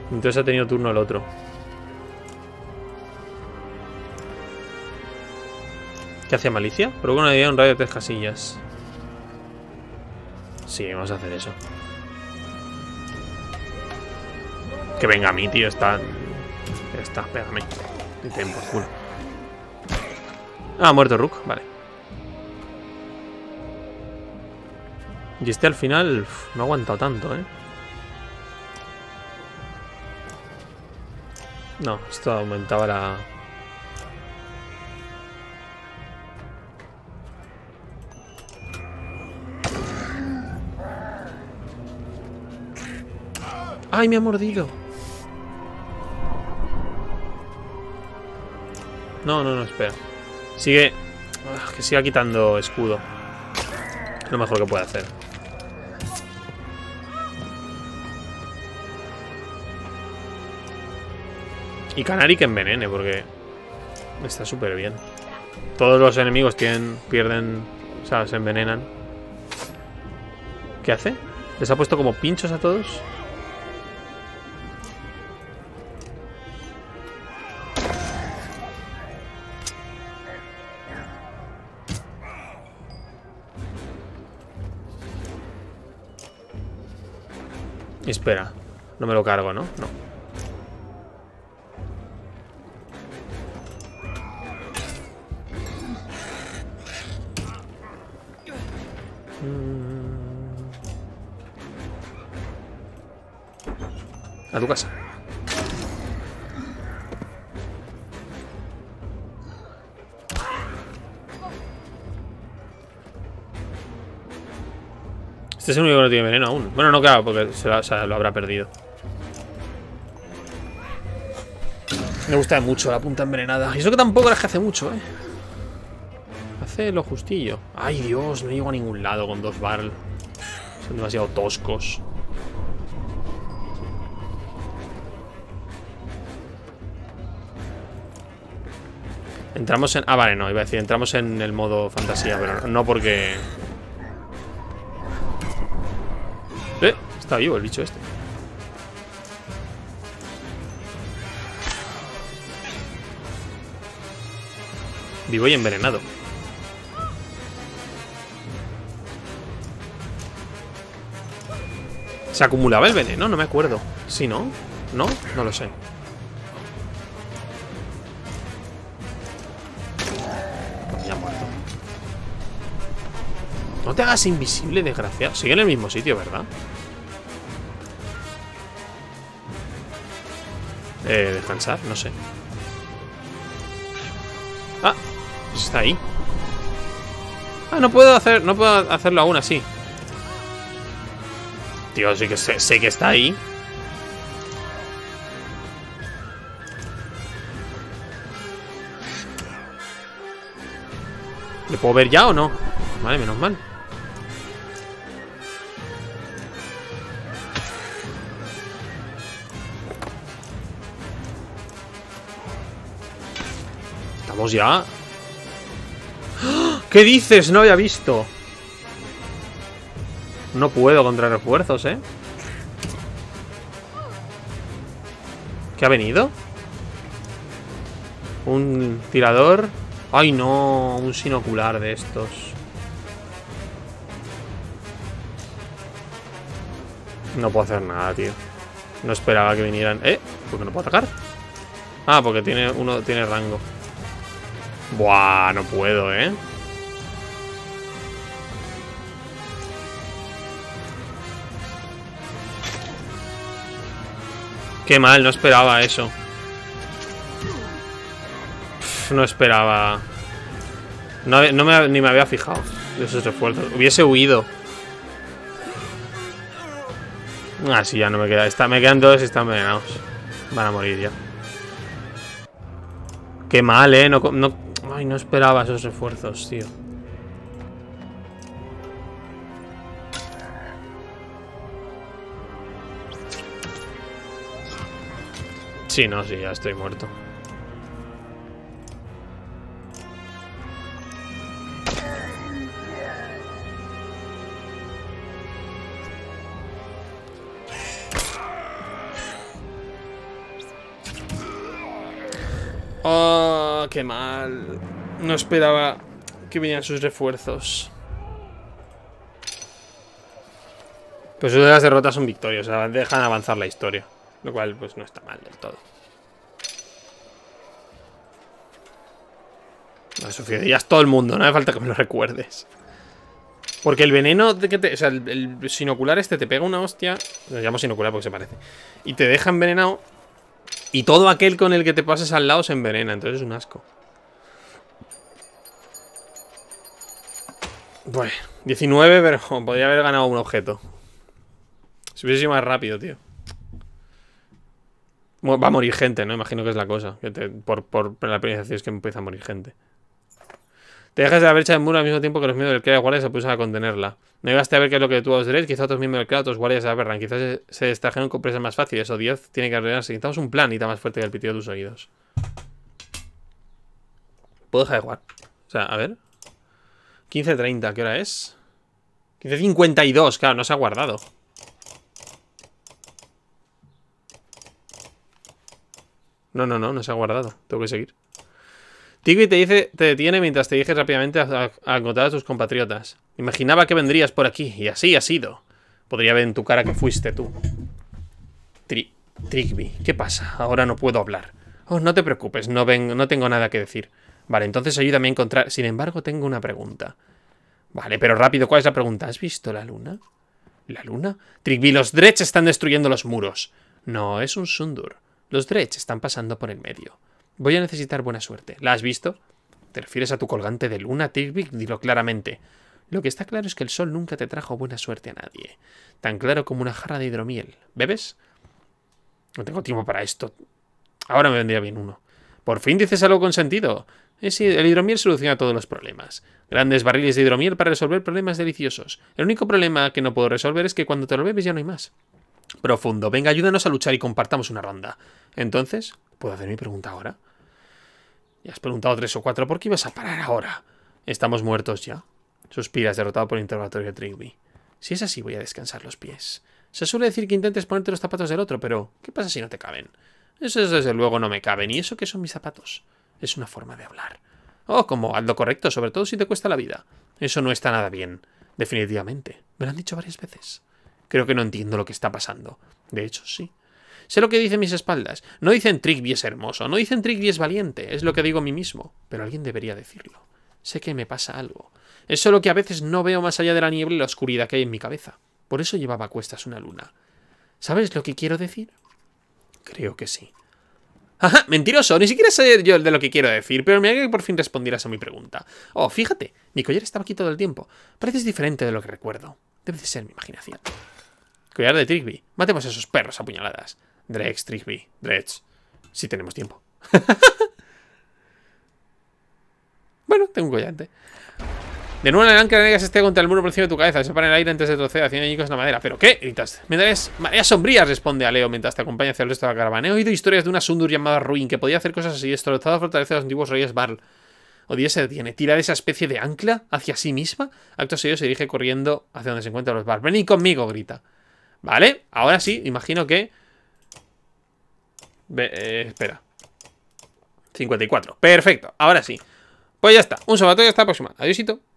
Entonces ha tenido turno el otro. ¿Qué hacía Malicia? Provoca una idea, un radio de 3 casillas. Sí, vamos a hacer eso. Que venga a mí, tío. Está... Ya está, pégame. Y ten por culo. Ah, ha muerto Rook, vale. Y este al final no ha aguantado tanto, ¿eh? No, esto aumentaba la... ¡Ay, me ha mordido! No, espera. Sigue... que siga quitando escudo. Es lo mejor que puede hacer. Y Canary que envenene, porque está súper bien. Todos los enemigos pierden... O sea, se envenenan. ¿Qué hace? ¿Les ha puesto como pinchos a todos? Espera, no me lo cargo, ¿no? No. A tu casa. Este es el único que no tiene veneno aún. Bueno, no, claro, porque lo habrá perdido. Me gusta mucho la punta envenenada. Y eso que tampoco es que hace mucho, ¿eh? Hace lo justillo. Ay, Dios, no llego a ningún lado con 2 barrel. Son demasiado toscos. Entramos en... Ah, vale, no, iba a decir, entramos en el modo fantasía, pero no porque... Está vivo el bicho este. Vivo y envenenado. ¿Se acumulaba el veneno? No me acuerdo. ¿Sí, no? ¿No? No lo sé. Ya ha muerto. No te hagas invisible, desgraciado. Sigue en el mismo sitio, ¿verdad? Descansar, no sé. Ah, pues está ahí. Ah, no puedo hacerlo aún así. Tío, sí que sé que está ahí. ¿Le puedo ver ya o no? Vale, menos mal. Estamos ya. ¿Qué dices? No había visto. No puedo contra refuerzos, ¿eh? ¿Qué ha venido? Un tirador. Ay, no. Un sinocular de estos. No puedo hacer nada, tío. No esperaba que vinieran. ¿Por qué no puedo atacar? Ah, porque uno tiene rango. Buah, no puedo, ¿eh? Qué mal, no esperaba eso. No esperaba. Ni me había fijado de esos refuerzos. Hubiese huido. Ah, sí, ya no me queda. Me quedan 2 y están envenenados. Van a morir ya. Qué mal, Ay, no esperaba esos refuerzos, tío. Sí, no, sí, ya estoy muerto. Oh, qué mal. No esperaba que vinieran sus refuerzos. Pues una de las derrotas son victorias, o sea, dejan avanzar la historia. Lo cual, pues, no está mal del todo. No, Sofía, dirías todo el mundo, no hace falta que me lo recuerdes. Porque el veneno de que te... O sea, el sinocular este te pega una hostia. Lo llamo sinocular porque se parece. Y te deja envenenado. Y todo aquel con el que te pases al lado se envenena. Entonces es un asco. Bueno, 19, pero podría haber ganado un objeto. Si hubiese sido más rápido, tío. Va a morir gente, ¿no? Imagino que es la cosa. Que por la penalización es que empieza a morir gente. Te dejas de la brecha del muro al mismo tiempo que los miembros del clan de guardia se pusieron a contenerla. No llegaste a ver qué es lo que tú os diréis. Quizá otros miembros del clan, otros guardias se aberran. Quizás se distrajeron con presas más fáciles. O 10 tiene que arreglarse. Necesitamos un plan y más fuerte que el pitido de tus oídos. ¿Puedo dejar de jugar? O sea, a ver. 15:30, ¿qué hora es? 15:52, claro, no se ha guardado. No se ha guardado. Tengo que seguir. Tigby te detiene mientras te diriges rápidamente a encontrar a tus compatriotas. Imaginaba que vendrías por aquí, y así ha sido. Podría ver en tu cara que fuiste tú. Tigby, ¿qué pasa? Ahora no puedo hablar. Oh, no te preocupes, no tengo nada que decir. Vale, entonces ayúdame a encontrar... Sin embargo, tengo una pregunta. Vale, pero rápido, ¿cuál es la pregunta? ¿Has visto la luna? ¿La luna? Tigby, los Dredge están destruyendo los muros. No, es un Sundur. Los Dredge están pasando por el medio. Voy a necesitar buena suerte. ¿La has visto? ¿Te refieres a tu colgante de luna, Tigby? Dilo claramente. Lo que está claro es que el sol nunca te trajo buena suerte a nadie. Tan claro como una jarra de hidromiel. ¿Bebes? No tengo tiempo para esto. Ahora me vendría bien uno. Por fin dices algo con sentido. El hidromiel soluciona todos los problemas. Grandes barriles de hidromiel para resolver problemas deliciosos. El único problema que no puedo resolver es que cuando te lo bebes ya no hay más. Profundo. Venga, ayúdanos a luchar y compartamos una ronda. Entonces, ¿puedo hacer mi pregunta ahora? Ya has preguntado 3 o 4. ¿Por qué ibas a parar ahora? ¿Estamos muertos ya? Suspiras, derrotado por el interrogatorio de Tigby. Si es así, voy a descansar los pies. Se suele decir que intentes ponerte los zapatos del otro, pero ¿qué pasa si no te caben? Eso desde luego no me caben. ¿Y eso qué son mis zapatos? Es una forma de hablar. Oh, como haz lo correcto, sobre todo si te cuesta la vida. Eso no está nada bien. Definitivamente. Me lo han dicho varias veces. Creo que no entiendo lo que está pasando. De hecho, sí. Sé lo que dicen mis espaldas. No dicen Tigby es hermoso, no dicen Tigby es valiente. Es lo que digo a mí mismo. Pero alguien debería decirlo. Sé que me pasa algo. Es solo que a veces no veo más allá de la niebla y la oscuridad que hay en mi cabeza. Por eso llevaba a cuestas una luna. ¿Sabes lo que quiero decir? Creo que sí. ¡Ajá! Mentiroso, ni siquiera sé yo de lo que quiero decir, pero me alegra que por fin respondieras a mi pregunta. Oh, fíjate, mi collar estaba aquí todo el tiempo. Pareces diferente de lo que recuerdo. Debe de ser mi imaginación. Collar de Tigby. Matemos a esos perros a puñaladas. Dredge, Tigby, Dredge. Si tenemos tiempo. Bueno, tengo un collante. De nuevo en el ancla negas esté contra el muro por encima de tu cabeza. Se para en el aire antes de trocear, haciendo añicos en la madera. ¿Pero qué? Gritas. Me darías mareas sombrías, responde Aleo mientras te acompaña hacia el resto de la caravana. He oído historias de una Sundur llamada Ruin que podía hacer cosas así, destrozada fortaleza de los antiguos reyes Barl. Odie se detiene. ¿Tira de esa especie de ancla hacia sí misma? Acto seguido se dirige corriendo hacia donde se encuentran los Barl. Venid conmigo, grita. Vale, ahora sí, imagino que... espera. 54. Perfecto, ahora sí. Pues ya está. Un sabato y hasta la próxima. Adiósito.